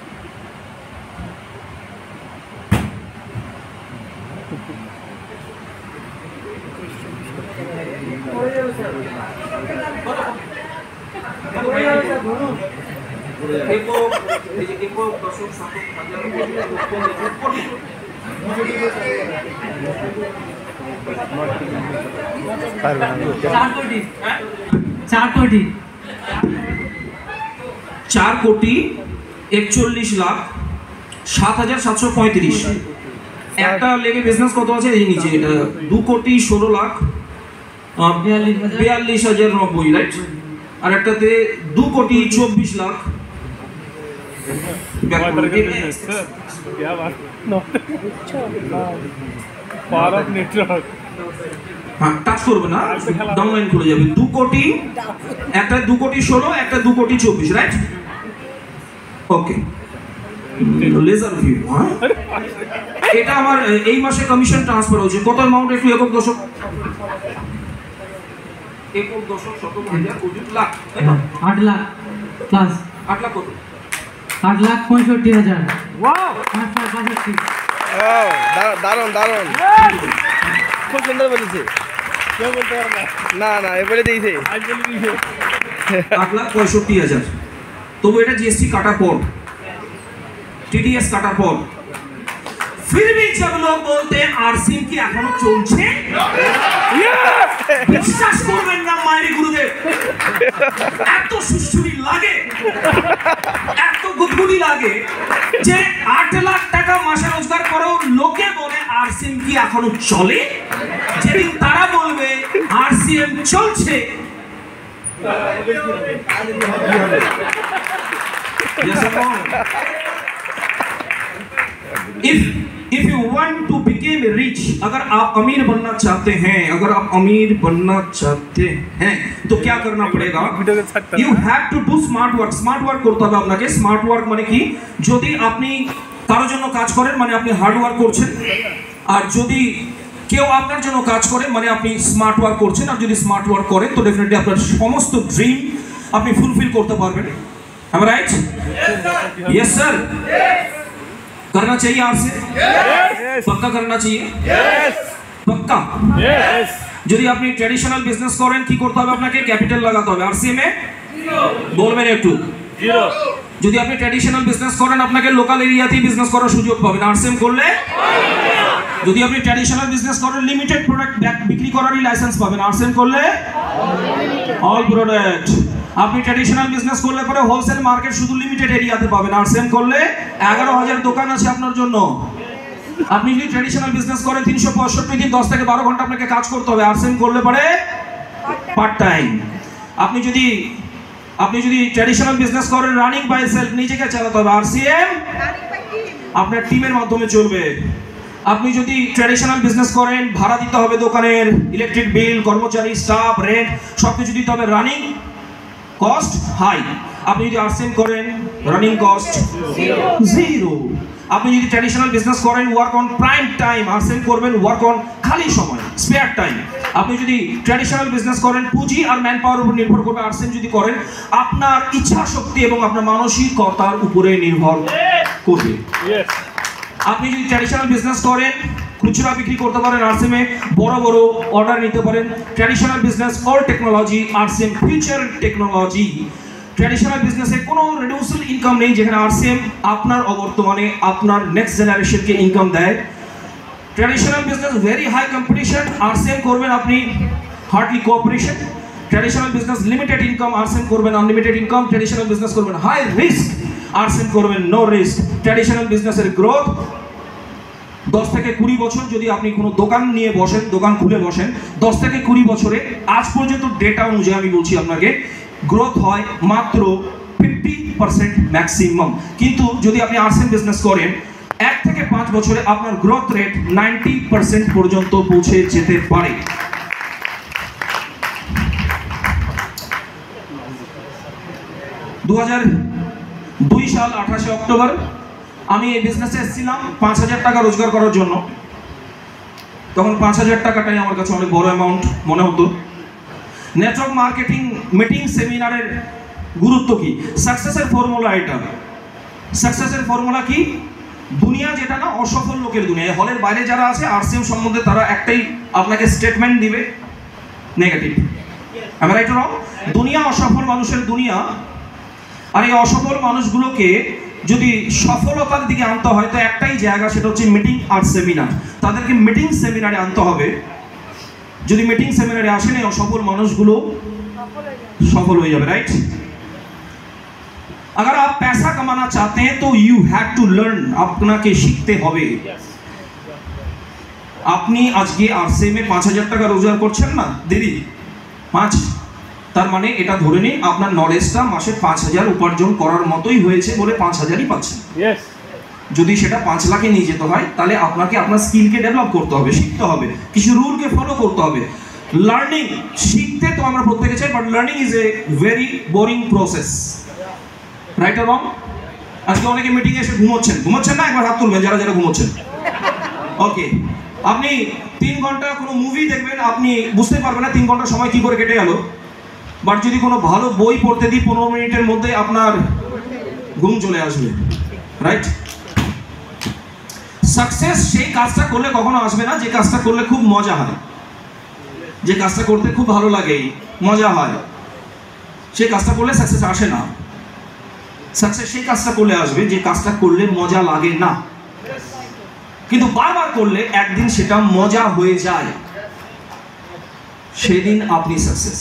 চার কোটি, চার কোটি, চার কোটি একচল্লিশ লাখ সাত হাজার সাতশো পঁয়ত্রিশ। একটা লেগে বিজনেস কত আছে এই নিচে, এটা দু কোটি ষোলো লাখ বিয়াল্লিশ হাজার নব্বই, রাইট? আর একটাতে দু কোটি চব্বিশ লাখ। হ্যাঁ, টাচ করবে না, ডাউনলাইন খুলে যাবে। দু কোটি, একটা দু কোটি ষোলো, একটা দু কোটি চব্বিশ, রাইট? ওকে, লেজার ভিউ। হ্যাঁ, এটা আমার এই মাসে কমিশন ট্রান্সফার হচ্ছে। কত অ্যামাউন্ট একটু একক দশক, একক দশক শতক হাজার কোটি লাখ, আট লাখ প্লাস। আট লাখ কত? आठ लाख पैंसठ हजार पाँच सौ बासठ দারুন দারুন খুব সুন্দর বলেছে কেউ বলতে পারবে না না এ বলে দিয়েছে आठ लाख पैंसठ हजार তবু এটা জিএসটি কাটার পর টিডিএস কাটার পর फिर भी जब लोग बोलते हैं आरसीएम की এখনো চলছে বিশ্বাস করবেন না মায়ের গুরুদেব এত সুসুরি লাগে এত গুদগুদি লাগে যে আট লাখ টাকা মাসে রোজগার করেও লোকে বলে আরসিএম কি এখনো চলে যেদিন তারা বলবে আরসিএম চলছে if if you want to become rich अगर आप अमीर बनना चाहते हैं अगर आप अमीर बनना चाहते हैं तो क्या करना पड़ेगा you have to do smart work smart work করতে হবে আপনাকে স্মার্ট ওয়ার্ক মানে কি যদি আপনি কারোর জন্য কাজ করেন মানে আপনি হার্ড ওয়ার্ক করছেন আর যদি কেউ আপনার জন্য কাজ করে মানে আপনি স্মার্ট ওয়ার্ক করছেন আর যদি স্মার্ট ওয়ার্ক করেন তো ডেফিনেটলি আপনার সমস্ত ড্রিম আপনি ফুলফিল করতে পারবেন am I right yes sir करना चाहिए आपसे yes. पक्का करना चाहिए yes. पक्का yes. যদি আপনি ট্র্যাডিশনাল বিজনেস করেন কি করতে হবে আপনাকে ক্যাপিটাল লাগাতে হবে আরসিএম এ বলবেন একটু জিরো যদি আপনি ট্র্যাডিশনাল বিজনেস করেন আপনাকে লোকাল এরিয়াতেই বিজনেস করার সুযোগ পাবেন আরসিএম করলে যদি আপনি ট্র্যাডিশনাল বিজনেস করেন লিমিটেড প্রোডাক্ট বিক্রি করারই লাইসেন্স পাবেন আরসিএম করলে অল প্রোডাক্ট আপনি ট্র্যাডিশনাল বিজনেস করলে পরে হোলসেল মার্কেট শুধু লিমিটেড এরিয়াতে পাবেন আরসিএম করলে এগারো হাজার দোকান আছে আপনার জন্য আপনি যদি ট্র্যাডিশনাল বিজনেস করেন তিনশো পঁয়ষট্টি দিন দশ থেকে বারো ঘন্টা আপনাকে কাজ করতে হবে আরসিএম করলে পরে পার্ট টাইম আপনি যদি আপনি যদি ট্র্যাডিশনাল বিজনেস করেন রানিং বাই সেলফ নিজেকে চালাতে হবে আরসিএম আপনার টিমের মাধ্যমে চলবে আপনি যদি ট্র্যাডিশনাল বিজনেস করেন ভাড়া দিতে হবে দোকানের ইলেকট্রিক বিল কর্মচারী স্টাফ রেন্ট সবকিছু দিতে হবে রানিং কস্ট হাই আপনি যদি আরসিএম করেন রানিং কস্ট জিরো আপনি যদি ট্র্যাডিশনাল বিজনেস করেন work on prime time RCM করবেন ওয়ার্ক অন খালি সময় স্পেয়ার টাইম আপনি যদি ট্র্যাডিশনাল বিজনেস করেন পুঁজি আর ম্যান পাওয়ার উপর নির্ভর করবে আরসিএম যদি করেন আপনার ইচ্ছা শক্তি এবং আপনার মানসিকতার উপরে নির্ভর করবে আপনি যদি ট্র্যাডিশনাল বিজনেস করেন খুচরা বিক্রি করতে পারেন আরসিএম এ বড় বড় অর্ডার নিতে পারেন traditional business all technology RCM future technology traditional বিজনেসে কোনো রিডিউসেবল ইনকাম নেই যেখানে আরসিএম আপনার অবর্তমানে আপনার নেক্সট জেনারেশনকে ইনকাম দেয় traditional business very high competition RCM করবেন আপনি hardly cooperation traditional business limited income RCM করবেন আনলিমিটেড ইনকাম ট্র্যাডিশনাল বিজনেস করবেন হাই রিস্ক আরসিএম করবেন নো রিস্ক ট্র্যাডিশনাল বিজনেসের গ্রোথ দশ থেকে কুড়ি বছর যদি আপনি কোনো দোকান নিয়ে বসেন দোকান খুলে বসেন দশ থেকে কুড়ি বছরে আজ পর্যন্ত ডেটা অনুযায়ী আমি বলছি আপনাকে গ্রোথ হয় মাত্র ফিফটি পার্সেন্ট ম্যাক্সিমাম কিন্তু যদি আপনি আরসিএম বিজনেস করেন এক থেকে পাঁচ বছরে আপনার গ্রোথ রেট নাইনটি পার্সেন্ট পর্যন্ত পৌঁছে যেতে পারে দু হাজার দুই সাল আঠাশে অক্টোবর আমি এই বিজনেসে এসেছিলাম পাঁচ হাজার টাকা রোজগার করার জন্য তখন পাঁচ হাজার টাকাটাই আমার কাছে অনেক বড় অ্যামাউন্ট মনে হতো নেটওয়ার্ক মার্কেটিং মিটিং সেমিনারের গুরুত্ব কি সাকসেসের ফর্মুলা এটা সাকসেসের ফর্মুলা কি দুনিয়া যেটা না অসফল লোকের দুনিয়া হলের বাইরে যারা আছে আরসিএম সম্বন্ধে তারা একটাই আপনাকে স্টেটমেন্ট দিবে নেগেটিভ আমি রাইট রং দুনিয়া অসফল মানুষের দুনিয়া আর এই অসফল মানুষগুলোকে যদি সফলতার দিকে আনতে হয় তো একটাই জায়গা সেটা হচ্ছে মিটিং আর সেমিনার তাদেরকে মিটিং সেমিনারে আনতে হবে যদি মিটিং সেমিনারে আসেন এই অসফল মানুষগুলো সফল হয়ে যাবে রাইট अगर आप पैसा कमाना चाहते हैं तो यू हैव टू लर्न আপনাকে শিখতে হবে আপনি আজকে আরসিএম এ পাঁচ হাজার টাকা রোজগার করছেন না দিদি পাঁচ তার মানে এটা ধরে নিন আপনার নলেজটা মাসে পাঁচ হাজার উপার্জন করার মতোই হয়েছে বলে পাঁচ হাজারই পাচ্ছেন যদি সেটা পাঁচ লাখে নিয়ে যেতে হয় তাহলে আপনাকে আপনার স্কিলকে ডেভেলপ করতে হবে শিখতে হবে কিছু রুলকে ফলো করতে হবে লার্নিং শিখতে তো আমরা প্রত্যেকে চাই but learning is a very boring process right or wrong আজকে অনেকে মিটিং এসে ঘুমোচ্ছেন ঘুমোচ্ছেন না একবার হাত তুলবেন যারা যারা ঘুমোচ্ছেন ওকে আপনি তিন ঘন্টা কোনো মুভি দেখবেন আপনি বুঝতে পারবেন না তিন ঘন্টা সময় কি করে কেটে গেল বাট যদি কোনো ভালো বই পড়তে দিই পনেরো মিনিটের মধ্যে আপনার ঘুম চলে আসবে, রাইট? সাকসেস সেই কাজটা করলে কখনো আসবে না যে কাজটা করলে খুব মজা হয়, যে কাজটা করতে খুব ভালো লাগে, মজা হয়, সেই কাজটা করলে সাকসেস আসে না। সাকসেস সেই কাজটা করলে আসবে যে কাজটা করলে মজা লাগে না, কিন্তু বারবার করলে একদিন সেটা মজা হয়ে যায়, সেদিন আপনি সাকসেস।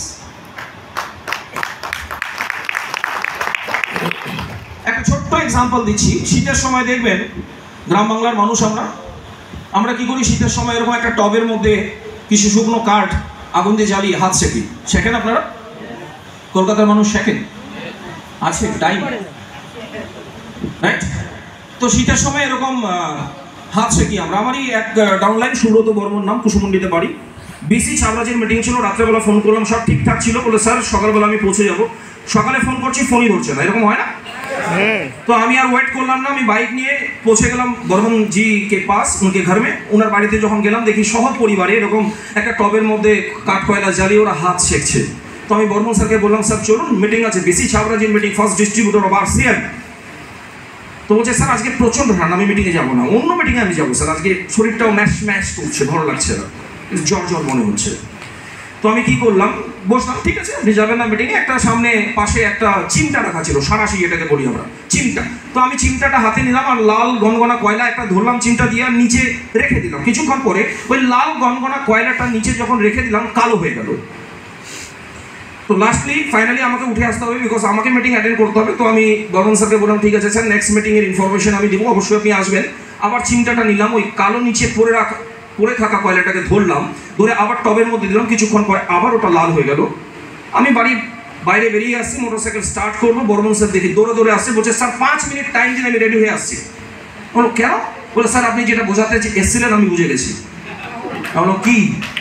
একটা ছোট্ট এক্সাম্পল দিচ্ছি। শীতের সময় দেখবেন গ্রাম বাংলার মানুষ আমরা আমরা কি করি, শীতের সময় এরকম একটা টবের মধ্যে কিছু শুকনো কাঠ আগুন দিয়ে জ্বালিয়ে হাত সেঁকি। শেখেন আপনারা? কলকাতার মানুষ শেখেন? আছে টাইম, রাইট? তো শীতের সময় এরকম হাত সেঁকি আমরা। আমারই এক ডাউনলাইন সুব্রত বর্মন নাম, কুসুমুন্ডিতে বাড়ি। বিসি ছাবরাজির মিটিং ছিল, রাত্রেবেলা ফোন করলাম, সব ঠিকঠাক ছিল, বলে স্যার সকালবেলা আমি পৌঁছে যাব। সকালে ফোন করছি, ফোনই ধরছে না, এরকম হয় না? তো আমি আর ওয়েট করলাম না, আমি বাইক নিয়ে পৌঁছে গেলাম বর্মন জি কে পাস, উনকে ঘর में। ওনার বাড়িতে যখন গেলাম দেখি সহ পরিবারে এরকম একটা টবের মধ্যে কাঠ কয়লা জ্বালিয়ে ওরা হাত সেঁকছে। তো আমি বর্মন স্যারকে বললাম, স্যার চলুন মিটিং আছে, বিসি ছাবরাজির meeting, first distributor of RCM. তো বলছে স্যার আজকে প্রচন্ড ঠান্ডা, আমি মিটিংয়ে যাবো না, অন্য মিটিংয়ে আমি যাবো স্যার, আজকে শরীরটাও ম্যাশ ম্যাশ করছে, ভালো লাগছে না, জ্বর জ্বর মনে হচ্ছে। তো আমি কি করলাম, বসলাম, ঠিক আছে আপনি যাবেন না মিটিংয়ে। একটা সামনে পাশে একটা চিমটা রাখা ছিল, সাঁড়াশি এটাকে বলি আমরা, চিমটা। তো আমি চিমটাটা হাতে নিলাম আর লাল গনগনা কয়লা একটা ধরলাম চিমটা দিয়ে, আর নিচে রেখে দিলাম। কিছুক্ষণ পরে ওই লাল গনগনা কয়লাটা নিচে যখন রেখে দিলাম, কালো হয়ে গেল। তো লাস্টলি ফাইনালি আমাকে উঠে আসতে হবে, বিকজ আমাকে মিটিং অ্যাটেন্ড করতে হবে। তো আমি বর্মন স্যারকে বললাম, ঠিক আছে স্যার, নেক্সট মিটিংয়ের ইনফরমেশন আমি দিব, অবশ্যই আপনি আসবেন। আবার চিমটাটা নিলাম, ওই কালো নিচে পরে রাখা পরে থাকা কয়লাটাকে ধরলাম, ধরে আবার টবের মধ্যে দিলাম। কিছুক্ষণ পরে আবার ওটা লাল হয়ে গেল। আমি বাড়ির বাইরে বেরিয়ে আসছি, মোটরসাইকেল স্টার্ট করবো, বর্মন স্যার দেখি দৌড়ে দৌড়ে আসছে, বলছে স্যার পাঁচ মিনিট টাইম দিন, আমি রেডি হয়ে আসছি। বলো কেন? বলে স্যার আপনি যেটা বোঝাতে এসেছিলেন আমি বুঝে গেছি। বলো কি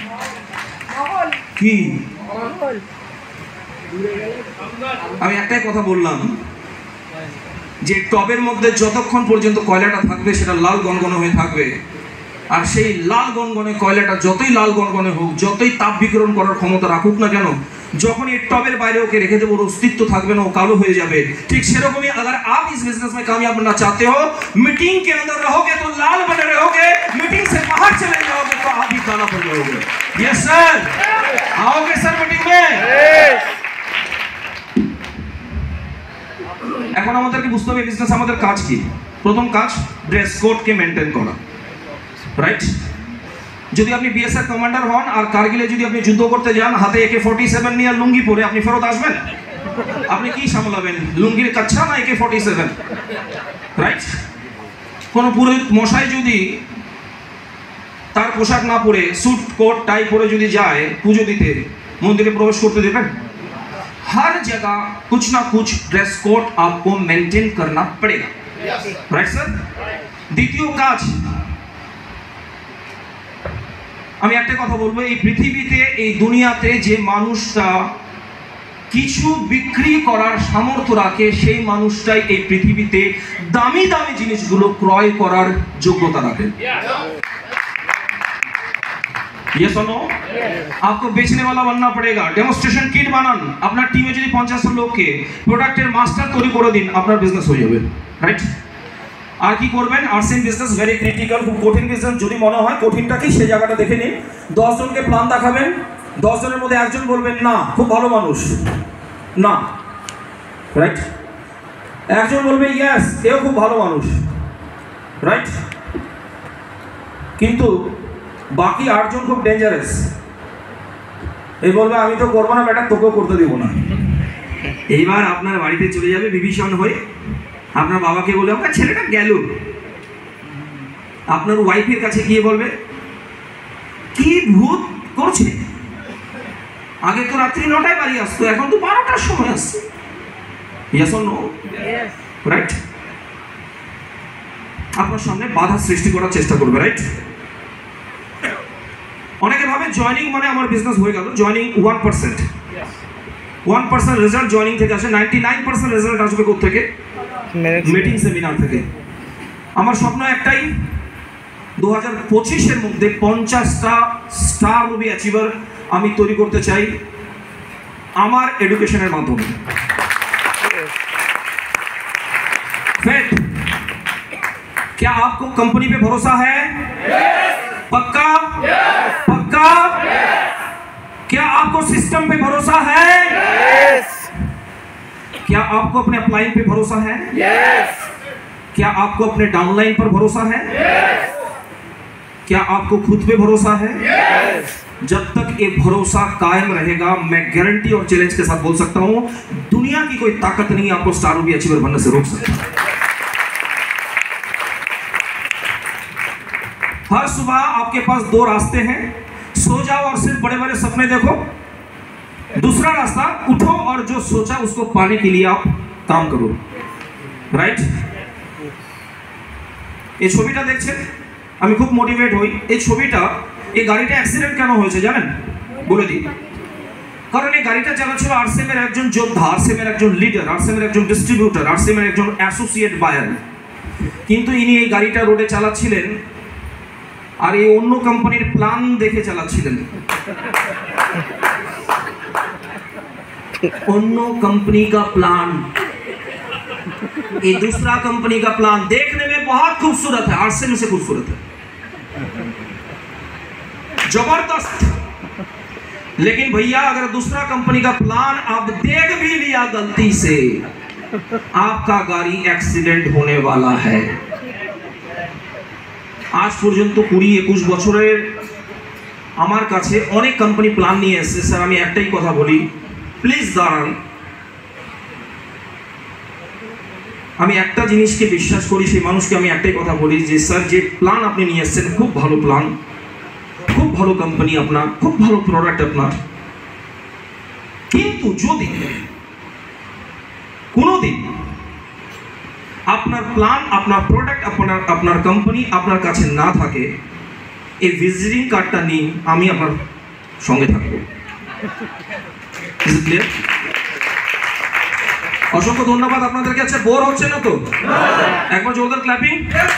কি? আমি একটাই কথা বললাম, যে টবের মধ্যে যতক্ষণ পর্যন্ত কয়লাটা থাকবে সেটা লাল গনগনে হয়ে থাকবে, আর সেই লাল গনগনে কয়লাটা যতই লাল গনগনে হোক, যতই তাপ বিকিরণ করার ক্ষমতা রাখুক না কেন, যখন এই টবের বাইরে ওকে রেখে দেবো, ওর অস্তিত্ব থাকবে না, ও কালো হয়ে যাবে। ঠিক সেরকমই अगर आप इस बिजनेस में कामयाब बनना चाहते हो, मीटिंग के अंदर रहोगे तो लाल बने रहोगे, मीटिंग से बाहर चले जाओगे तो आप भी काला पड़ जाओगे। यस सर, आओगे सर मीटिंग में? এখন আমাদেরকে বুঝতে হবে বিজনেস আমাদের কাজ কি। প্রথম কাজ ড্রেস কোডকে মেনটেন করা, রাইট? যদি আপনি বিএসএফ কমান্ডার হন আর কারগিলে যদি আপনি যুদ্ধ করতে যান, হাতে একে ফর্টি সেভেন নিয়ে লুঙ্গি পরে আপনি ফেরত আসবেন, আপনি কি সামলাবেন? লুঙ্গির কাচ্ছা না একে ফর্টি সেভেন, রাইট? কোনো পুরোহিত মশাই যদি তার পোশাক না পরে স্যুট কোট টাই পরে যদি যায় পুজো দিতে, মন্দিরে প্রবেশ করতে দেবেন? हर जगह कुछ ना कुछ ड्रेस कोड आपको मेंटेन करना पड़ेगा, राइट सर? দ্বিতীয় কাজ, আমি একটা কথা বলবো, এই পৃথিবীতে এই দুনিয়াতে যে মানুষটা কিছু বিক্রি করার সামর্থ্য রাখে, সেই মানুষটাই এই পৃথিবীতে দামি দামি জিনিসগুলো ক্রয় করার যোগ্যতা রাখে। Yes or no? आपको बेचने वाला बनना पड़ेगा। डेमोस्ट्रेशन किट বানান, আপনার টিমে যদি পঞ্চাশ লোককে প্রোডাক্টের মাস্টার তৈরি করে দিন, আপনার বিজনেস হয়ে যাবে, রাইট? আর কি করবেন? আর্টস বিজনেস ভেরি ক্রিটিক্যাল, খুব কঠিন বিজনেস। যদি মনে হয় কঠিনটা কি সেই জায়গাটা দেখে নিন। দশ জনকে প্ল্যান দেখাবেন, দশ জনের মধ্যে একজন বলবেন না খুব ভালো মানুষ, না, রাইট? একজন বলবে ইয়েস এও খুব ভালো মানুষ, রাইট? কিন্তু বাকি আটজন খুব ডেঞ্জারাস। এই বলবে আমি তো করবো না বেটা, তোকেও করতে দিব না। এইবার আপনার বাড়িতে চলে যাবে বিভীষণ হয়ে, আপনার বাবাকে বলে আপনার ছেলেটা গেল, আপনার ওয়াইফের কাছে গিয়ে বলবে কি ভূত করছে, আগে তো রাত্রি নটায় বাড়ি আসতো, এখন তো বারোটার সময় আসছে। Yes or no? রাইট? আপনার সামনে বাধা সৃষ্টি করার চেষ্টা করবে, রাইট? অনেকে ভাবে জয়নিং মানে আমার বিজনেস হয়ে গেল। Joining one percent one percent result joining থেকে আসে, নাইনটি নাইন পার্সেন্ট রেজাল্ট আসবে কোথা থেকে? মিটিং সেমিনার থেকে। আমার স্বপ্ন একটাই, দু হাজার পঁচিশের মধ্যে পঞ্চাশটা স্টার মুভি অ্যাচিভার আমি তৈরি করতে চাই আমার এডুকেশনের মাধ্যমে। क्या आपको कंपनी पे भरोसा है? पक्का? पक्का? क्या आपको सिस्टम पे भरोसा है? क्या आपको अपने अपलाइन पे भरोसा है? क्या आपको अपने डाउनलाइन पर भरोसा है? क्या आपको खुद पे भरोसा है? जब तक ये भरोसा कायम रहेगा, मैं गारंटी और चैलेंज के साथ बोल सकता हूं, दुनिया की कोई ताकत नहीं आपको स्टार मूवी अचीवर बनने से रोक सकती। हर सुबह आपके पास दो रास्ते हैं, सो जाओ और सिर्फ बड़े बड़े सपने देखो। दूसरा रास्ता, उठो और जो सोचा उसको पाने के लिए आप काम करो। রাইট? এই ছবিটা দেখছেন, আমি খুব মোটিভেট হই। এই ছবিটা, এই গাড়িটা অ্যাক্সিডেন্ট কেন হয়েছে জানেন? বলে দিই। কারণ এই গাড়িটা চালাচ্ছিল আরসিএমের একজন যোদ্ধা, আরসিএমের একজন লিডার, আরসিএমের একজন ডিস্ট্রিবিউটর, আরসিএমের একজন অ্যাসোসিয়েট বায়ার। কিন্তু ইনি এই গাড়িটা রোডে চালাচ্ছিলেন আর এই অন্য কোম্পানির প্ল্যান দেখে চালাচ্ছিলেন। অন্য कंपनी का प्लान, ये दूसरा कंपनी का प्लान देखने में बहुत खूबसूरत है, आरसीएम से खूबसूरत है, जबरदस्त। लेकिन भैया अगर दूसरा कंपनी का प्लान आप देख भी लिया गलती से, आपका गाड़ी एक्सीडेंट होने वाला है। आज পর্যন্ত কুড়ি একুশ বছরের আমার কাছে অনেক কোম্পানি প্ল্যান নিয়ে এসেছে। স্যার আমি একটাই কথা বলি, প্লিজ দাঁড়ান। আমি একটা জিনিসকে বিশ্বাস করি, সেই মানুষকে আমি একটাই কথা বলি যে স্যার যে প্ল্যান আপনি নিয়ে এসেছেন খুব ভালো প্ল্যান, খুব ভালো কোম্পানি আপনার, খুব ভালো প্রোডাক্ট আপনার, কিন্তু যদি কোনোদিন আপনার প্ল্যান, আপনার প্রোডাক্ট, আপনার আপনার কোম্পানি আপনার কাছে না থাকে, এই ভিজিটিং কার্ডটা নিন, আমি আপনার সঙ্গে থাকবো। অসংখ্য ধন্যবাদ আপনাদেরকে। আচ্ছা বোর হচ্ছে না তো? একবার জোরদার ক্ল্যাপিং।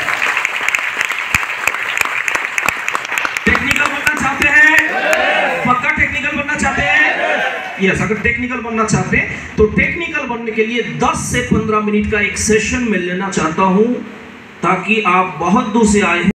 टेक्निकल बनना चाहते हैं? पक्का टेक्निकल बनना चाहते हैं? यस, अगर टेक्निकल बनना चाहते हैं तो टेक्निकल बनने के लिए दस से पंद्रह मिनट का एक सेशन में लेना चाहता हूं, ताकि आप बहुत दूर से आए हैं।